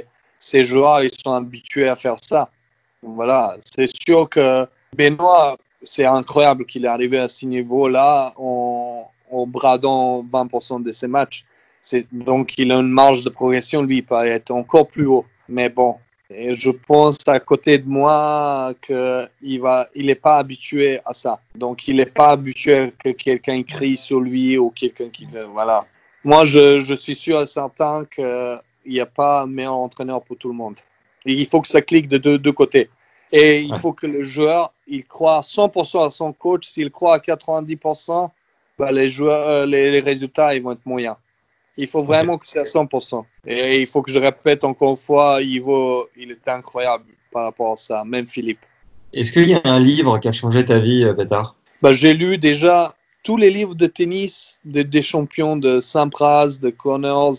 Speaker 1: ces joueurs, ils sont habitués à faire ça. Voilà, c'est sûr que Benoît, c'est incroyable qu'il est arrivé à ce niveau-là en bradant 20% de ses matchs. Donc, il a une marge de progression, lui, il peut être encore plus haut. Mais bon, et je pense à côté de moi qu'il n'est pas habitué à ça. Donc, il n'est pas habitué que quelqu'un crie sur lui ou quelqu'un qui... Voilà. Moi, je suis sûr et certain qu'il n'y a pas un meilleur entraîneur pour tout le monde. Et il faut que ça clique de deux côtés. Et il faut que le joueur, il croit 100% à son coach. S'il croit à 90%, bah, les résultats ils vont être moyens. Il faut vraiment que c'est à 100%. Et il faut que je répète encore une fois, Ivo, il est incroyable par rapport à ça, même Philippe.
Speaker 2: Est-ce qu'il y a un livre qui a changé ta vie, Pétard?
Speaker 1: Bah, j'ai lu déjà tous les livres de tennis des champions de Sampras, de Connors,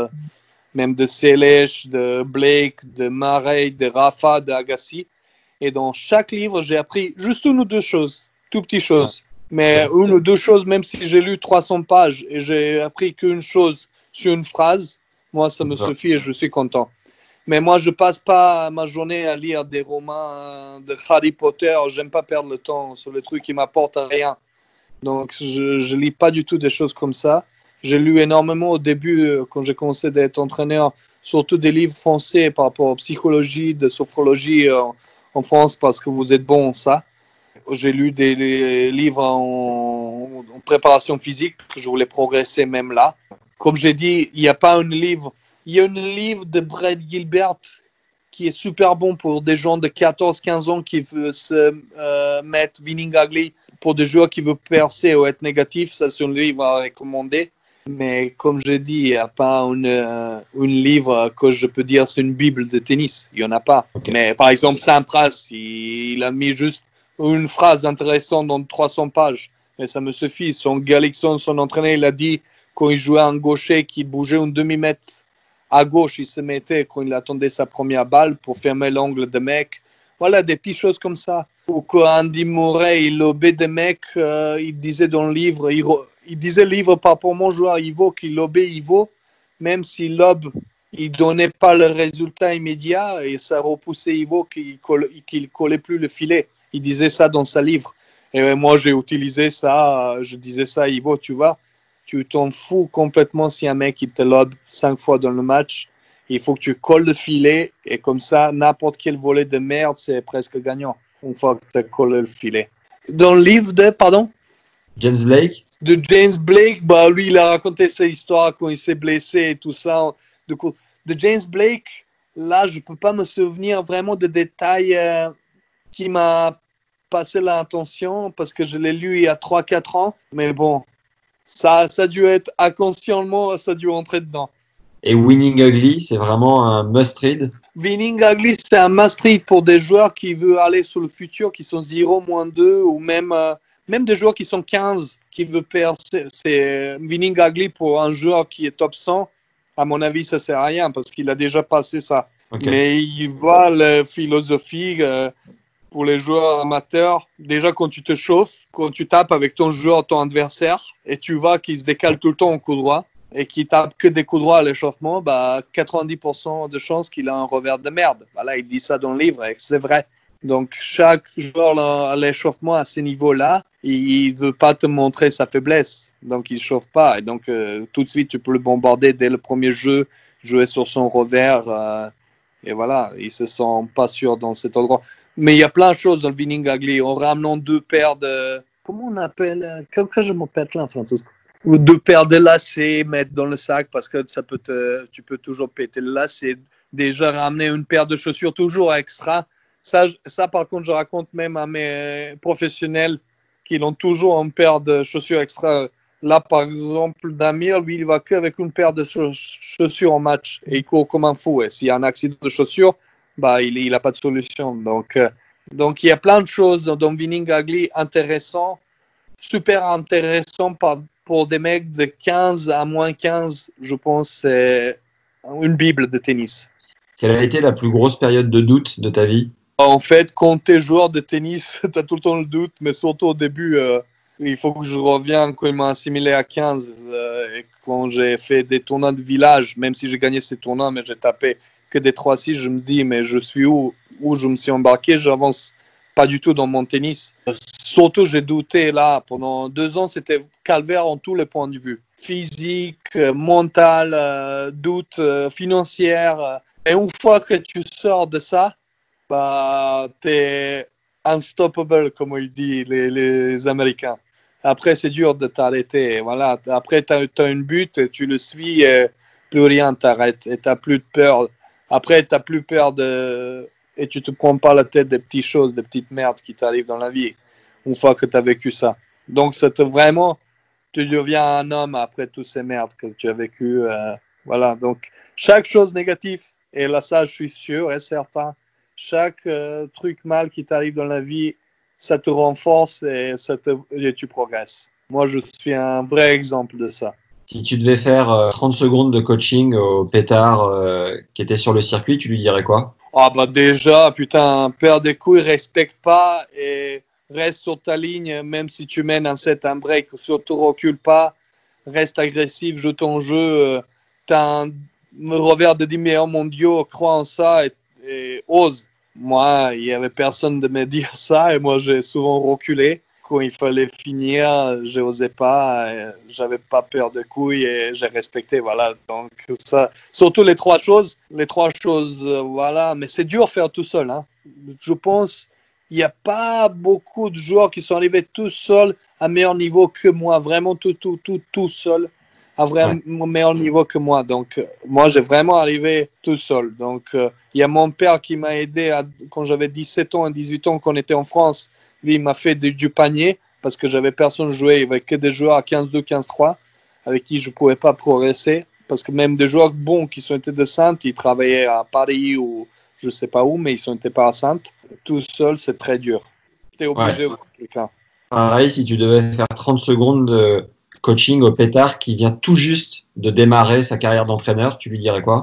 Speaker 1: même de Selesh, de Blake, de Murray, de Rafa, de Agassi. Et dans chaque livre, j'ai appris juste une ou deux choses, tout petites choses. Mais une ou deux choses, même si j'ai lu 300 pages et j'ai appris qu'une chose sur une phrase, moi, ça me suffit et je suis content. Mais moi, je passe pas ma journée à lire des romans de Harry Potter. J'aime pas perdre le temps sur les trucs qui m'apportent rien. Donc, je lis pas du tout des choses comme ça. J'ai lu énormément au début, quand j'ai commencé d'être entraîneur, surtout des livres français par rapport à psychologie, de sophrologie en France, parce que vous êtes bon en ça. J'ai lu des livres en préparation physique, je voulais progresser même là. Comme j'ai dit, il n'y a pas un livre. Il y a un livre de Brett Gilbert qui est super bon pour des gens de 14-15 ans qui veulent se mettre winning ugly, pour des joueurs qui veulent percer ou être négatifs. Ça, c'est un livre à recommander. Mais comme j'ai dit, il n'y a pas un livre que je peux dire c'est une bible de tennis. Il n'y en a pas. Okay. Mais par exemple, Sampras, il a mis juste une phrase intéressante dans 300 pages. Mais ça me suffit. Son Galixon, son entraîneur, il a dit quand il jouait un gaucher qui bougeait un demi-mètre à gauche, il se mettait quand il attendait sa première balle pour fermer l'angle de mec. Voilà, des petites choses comme ça. Ou quand Andy Murray, il lobait des mecs, il disait dans le livre, il disait livre par rapport à mon joueur Ivo, qu'il lobait Ivo, même si lobe, il donnait pas le résultat immédiat et ça repoussait Ivo qu'il collait plus le filet. Il disait ça dans sa livre. Et moi, j'ai utilisé ça, je disais ça à Ivo, tu vois, tu t'en fous complètement si un mec il te lobe 5 fois dans le match. Il faut que tu colles le filet et comme ça, n'importe quel volet de merde, c'est presque gagnant une fois que tu as collé le filet. Dans le livre de,
Speaker 2: James Blake.
Speaker 1: De James Blake, bah lui, il a raconté sa histoire quand il s'est blessé et tout ça. De James Blake, là, je ne peux pas me souvenir vraiment de détails qui m'a passé l'intention parce que je l'ai lu il y a 3-4 ans. Mais bon, ça a dû être inconsciemment, ça a dû entrer dedans.
Speaker 2: Et Winning Ugly, c'est vraiment un must-read.
Speaker 1: Winning Ugly, c'est un must-read pour des joueurs qui veulent aller sur le futur, qui sont 0, -2, ou même des joueurs qui sont 15, qui veulent perdre. C'est Winning Ugly pour un joueur qui est top 100. À mon avis, ça ne sert à rien parce qu'il a déjà passé ça. Okay. Mais il voit la philosophie pour les joueurs amateurs. Déjà, quand tu te chauffes, quand tu tapes avec ton joueur, ton adversaire, et tu vois qu'il se décale tout le temps au coup droit, et qui tape que des coups droits à l'échauffement, 90% de chances qu'il a un revers de merde. Voilà, il dit ça dans le livre et c'est vrai. Donc, chaque joueur à l'échauffement à ce niveau-là, il ne veut pas te montrer sa faiblesse. Donc, il ne chauffe pas. Et donc, tout de suite, tu peux le bombarder dès le premier jeu, jouer sur son revers. Et voilà, il ne se sent pas sûr dans cet endroit. Mais il y a plein de choses dans le Winning Ugly. En ramenant 2 paires de... Comment on appelle? Quand je m'appelle là en français? Ou 2 paires de lacets, mettre dans le sac parce que tu peux toujours péter le lacet. Déjà ramener une paire de chaussures toujours extra. Ça, par contre, je raconte même à mes professionnels qu'ils ont toujours une paire de chaussures extra. Là, par exemple, Damir, lui, il va qu'avec une paire de chaussures en match et il court comme un fou. Et s'il y a un accident de chaussures, il n'a pas de solution. Donc, il y a plein de choses dans Winning Ugly intéressant, super intéressant pour des mecs de 15 à moins 15, je pense, c'est une bible de tennis.
Speaker 2: Quelle a été la plus grosse période de doute de ta vie?
Speaker 1: En fait, quand tu es joueur de tennis, tu as tout le temps le doute, mais surtout au début, il faut que je revienne quand il m'a assimilé à 15. Et quand j'ai fait des tournois de village, même si j'ai gagné ces tournois, mais j'ai tapé que des 3-6, je me dis, mais je suis où je me suis embarqué, j'avance pas du tout dans mon tennis. Surtout, j'ai douté là. Pendant 2 ans, c'était calvaire en tous les points de vue. Physique, mental, doute, financière. Et une fois que tu sors de ça, t'es unstoppable, comme ils disent les Américains. Après, c'est dur de t'arrêter. Voilà. Après, tu as une but, et tu le suis, et plus rien t'arrête. Et tu n'as plus de peur. Après, tu n'as plus peur et tu ne te prends pas la tête des petites choses, des petites merdes qui t'arrivent dans la vie, une fois que tu as vécu ça. Donc, vraiment, tu deviens un homme après toutes ces merdes que tu as vécues. Voilà. Donc, chaque chose négative, et là, ça, je suis sûr et certain, chaque truc mal qui t'arrive dans la vie, ça te renforce et tu progresses. Moi, je suis un vrai exemple de ça.
Speaker 2: Si tu devais faire 30 secondes de coaching au pétard qui était sur le circuit, tu lui dirais quoi?
Speaker 1: Déjà, putain, perds des couilles, respecte pas et reste sur ta ligne, même si tu mènes un set, un break, surtout recule pas, reste agressif, joue ton jeu, t'as un revers de 10 meilleurs mondiaux, crois en ça et ose. Moi, il n'y avait personne de me dire ça et moi, j'ai souvent reculé. Quand il fallait finir, je n'osais pas, j'avais pas peur de couilles et j'ai respecté, voilà. Donc ça, surtout les trois choses, voilà. Mais c'est dur à faire tout seul, hein. Je pense, il n'y a pas beaucoup de joueurs qui sont arrivés tout seuls à meilleur niveau que moi, vraiment tout seul, à vraiment meilleur niveau que moi. Donc moi, j'ai vraiment arrivé tout seul. Donc il y a mon père qui m'a aidé quand j'avais 17 ans et 18 ans, quand on était en France. Lui, il m'a fait du panier parce que j'avais personne joué. Il n'y avait que des joueurs à 15-2, 15-3 avec qui je ne pouvais pas progresser. Parce que même des joueurs bons qui sont été de Saintes, ils travaillaient à Paris ou je ne sais pas où, mais ils sont été pas à Saintes. Tout seul, c'est très dur. Tu es obligé de voir quelqu'un.
Speaker 2: Pareil, si tu devais faire 30 secondes de coaching au pétard qui vient tout juste de démarrer sa carrière d'entraîneur, tu lui dirais quoi?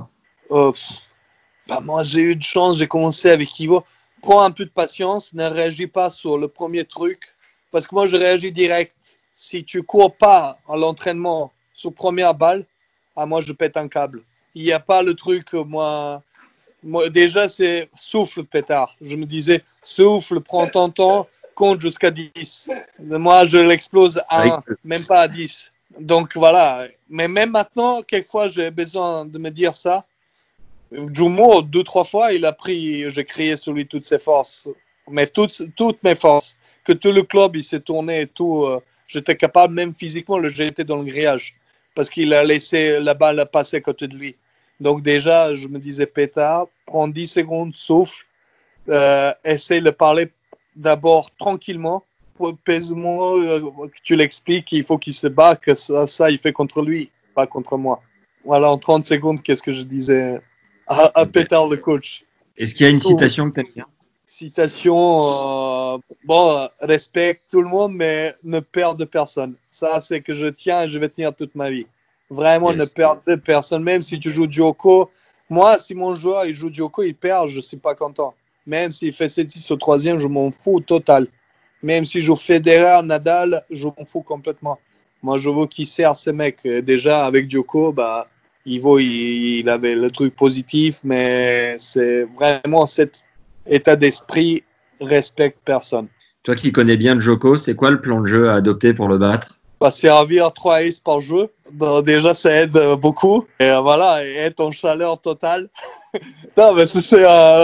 Speaker 1: Moi, j'ai eu de chance, j'ai commencé avec Ivo. Prends un peu de patience, ne réagis pas sur le premier truc. Parce que moi, je réagis direct. Si tu cours pas à l'entraînement sur première balle, moi, je pète un câble. Il n'y a pas le truc, moi, déjà, c'est souffle, pétard. Je me disais, souffle, prends ton temps, compte jusqu'à 10. Moi, je l'explose à 1, même pas à 10. Donc, voilà. Mais même maintenant, quelquefois, j'ai besoin de me dire ça. Jumo, 2-3 fois, j'ai crié sur lui toutes ses forces. Mais toutes mes forces. Que tout le club, il s'est tourné et tout. J'étais capable, même physiquement, de le jeter dans le grillage. Parce qu'il a laissé la balle passer à côté de lui. Donc déjà, je me disais, pétard, prends 10 secondes, souffle, essaye de parler d'abord tranquillement, pèse-moi, que tu l'expliques qu'il faut qu'il se bat, que ça, il fait contre lui, pas contre moi. Voilà, en 30 secondes, qu'est-ce que je disais à Pétard, le coach.
Speaker 2: Est-ce qu'il y a une citation que tu aimes bien?
Speaker 1: Citation, respecte tout le monde, mais ne perde personne. Ça, c'est que je tiens et je vais tenir toute ma vie. Vraiment, ne perdre personne. Même si tu joues Djoko, moi, si mon joueur il joue Djoko, il perd, je ne suis pas content. Même s'il fait 7-6 au troisième, je m'en fous total. Même si je joue Federer, Nadal, je m'en fous complètement. Moi, je veux qu'il sert ces mecs. Déjà, avec Djoko, il avait le truc positif, mais c'est vraiment cet état d'esprit, respecte personne.
Speaker 2: Toi qui connais bien Djoko, c'est quoi le plan de jeu à adopter pour le battre?
Speaker 1: Servir 3 aces par jeu. Donc, déjà, ça aide beaucoup. Et voilà, et être en chaleur totale. Non, mais c'est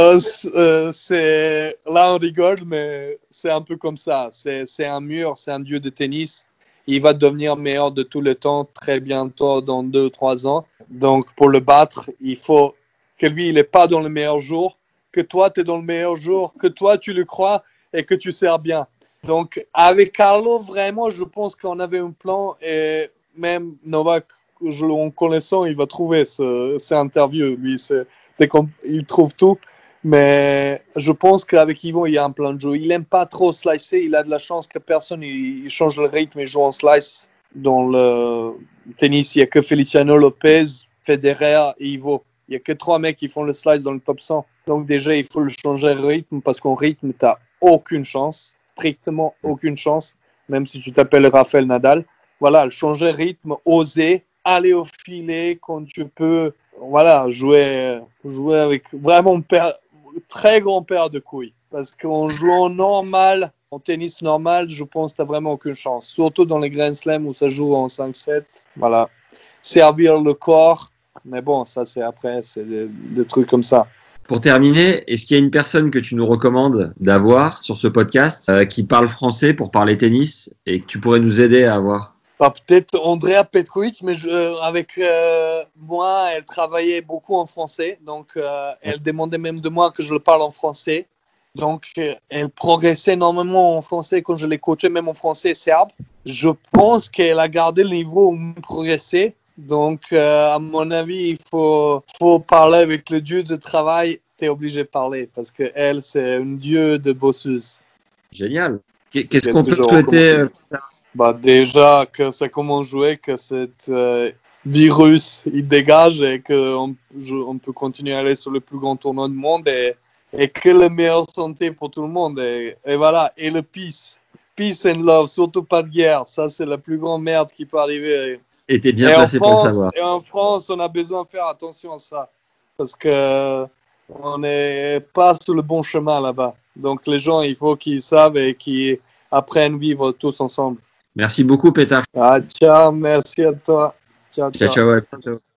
Speaker 1: là, on rigole, mais c'est un peu comme ça. C'est un mur, c'est un dieu de tennis. Il va devenir meilleur de tout le temps très bientôt, dans 2-3 ans. Donc, pour le battre, il faut que lui, il n'est pas dans le meilleur jour, que toi, tu es dans le meilleur jour, que toi, tu le crois et que tu sers bien. Donc, avec Carlo, vraiment, je pense qu'on avait un plan et même Novak, en connaissant, il va trouver cette interview. Lui, il trouve tout. Mais je pense qu'avec Yvon, il y a un plan de jeu. Il n'aime pas trop slicer. Il a de la chance que personne il change le rythme et joue en slice. Dans le tennis, il n'y a que Feliciano Lopez, Federer et Ivo. Il n'y a que 3 mecs qui font le slice dans le top 100. Donc déjà, il faut le changer le rythme parce qu'en rythme, tu n'as aucune chance. Strictement aucune chance, même si tu t'appelles Rafael Nadal. Voilà, changer rythme, oser, aller au filet quand tu peux. Voilà, jouer avec vraiment très grand paire de couilles. Parce qu'en jouant normal, en tennis normal, je pense que tu n'as vraiment aucune chance. Surtout dans les Grand Slam où ça joue en 5-7. Voilà, servir le corps. Mais bon, ça c'est après, c'est des trucs comme ça.
Speaker 2: Pour terminer, est-ce qu'il y a une personne que tu nous recommandes d'avoir sur ce podcast qui parle français pour parler tennis et que tu pourrais nous aider à avoir?
Speaker 1: Peut-être Andrea Petkovic, mais avec moi, elle travaillait beaucoup en français. Donc, elle demandait même de moi que je le parle en français. Donc, elle progressait énormément en français quand je l'ai coachée, même en français serbe. Je pense qu'elle a gardé le niveau où elle progressait. Donc, à mon avis, il faut parler avec le dieu de travail. Tu es obligé de parler parce qu'elle, c'est une dieu de bosseuse.
Speaker 2: Génial. Qu'est-ce qu'on peut souhaiter
Speaker 1: déjà, que ça commence à jouer, que cet virus, il dégage et qu'on peut continuer à aller sur le plus grand tournoi du monde et que la meilleure santé pour tout le monde. Et voilà. Et le peace. Peace and love. Surtout pas de guerre. Ça, c'est la plus grande merde qui peut arriver.
Speaker 2: Et t'es bien placé pour le savoir.
Speaker 1: Et en France, on a besoin de faire attention à ça. Parce que on n'est pas sur le bon chemin là-bas. Donc les gens, il faut qu'ils savent et qu'ils apprennent à vivre tous ensemble.
Speaker 2: Merci beaucoup, Pétard.
Speaker 1: Ciao, merci à toi. Ciao.
Speaker 2: Ciao.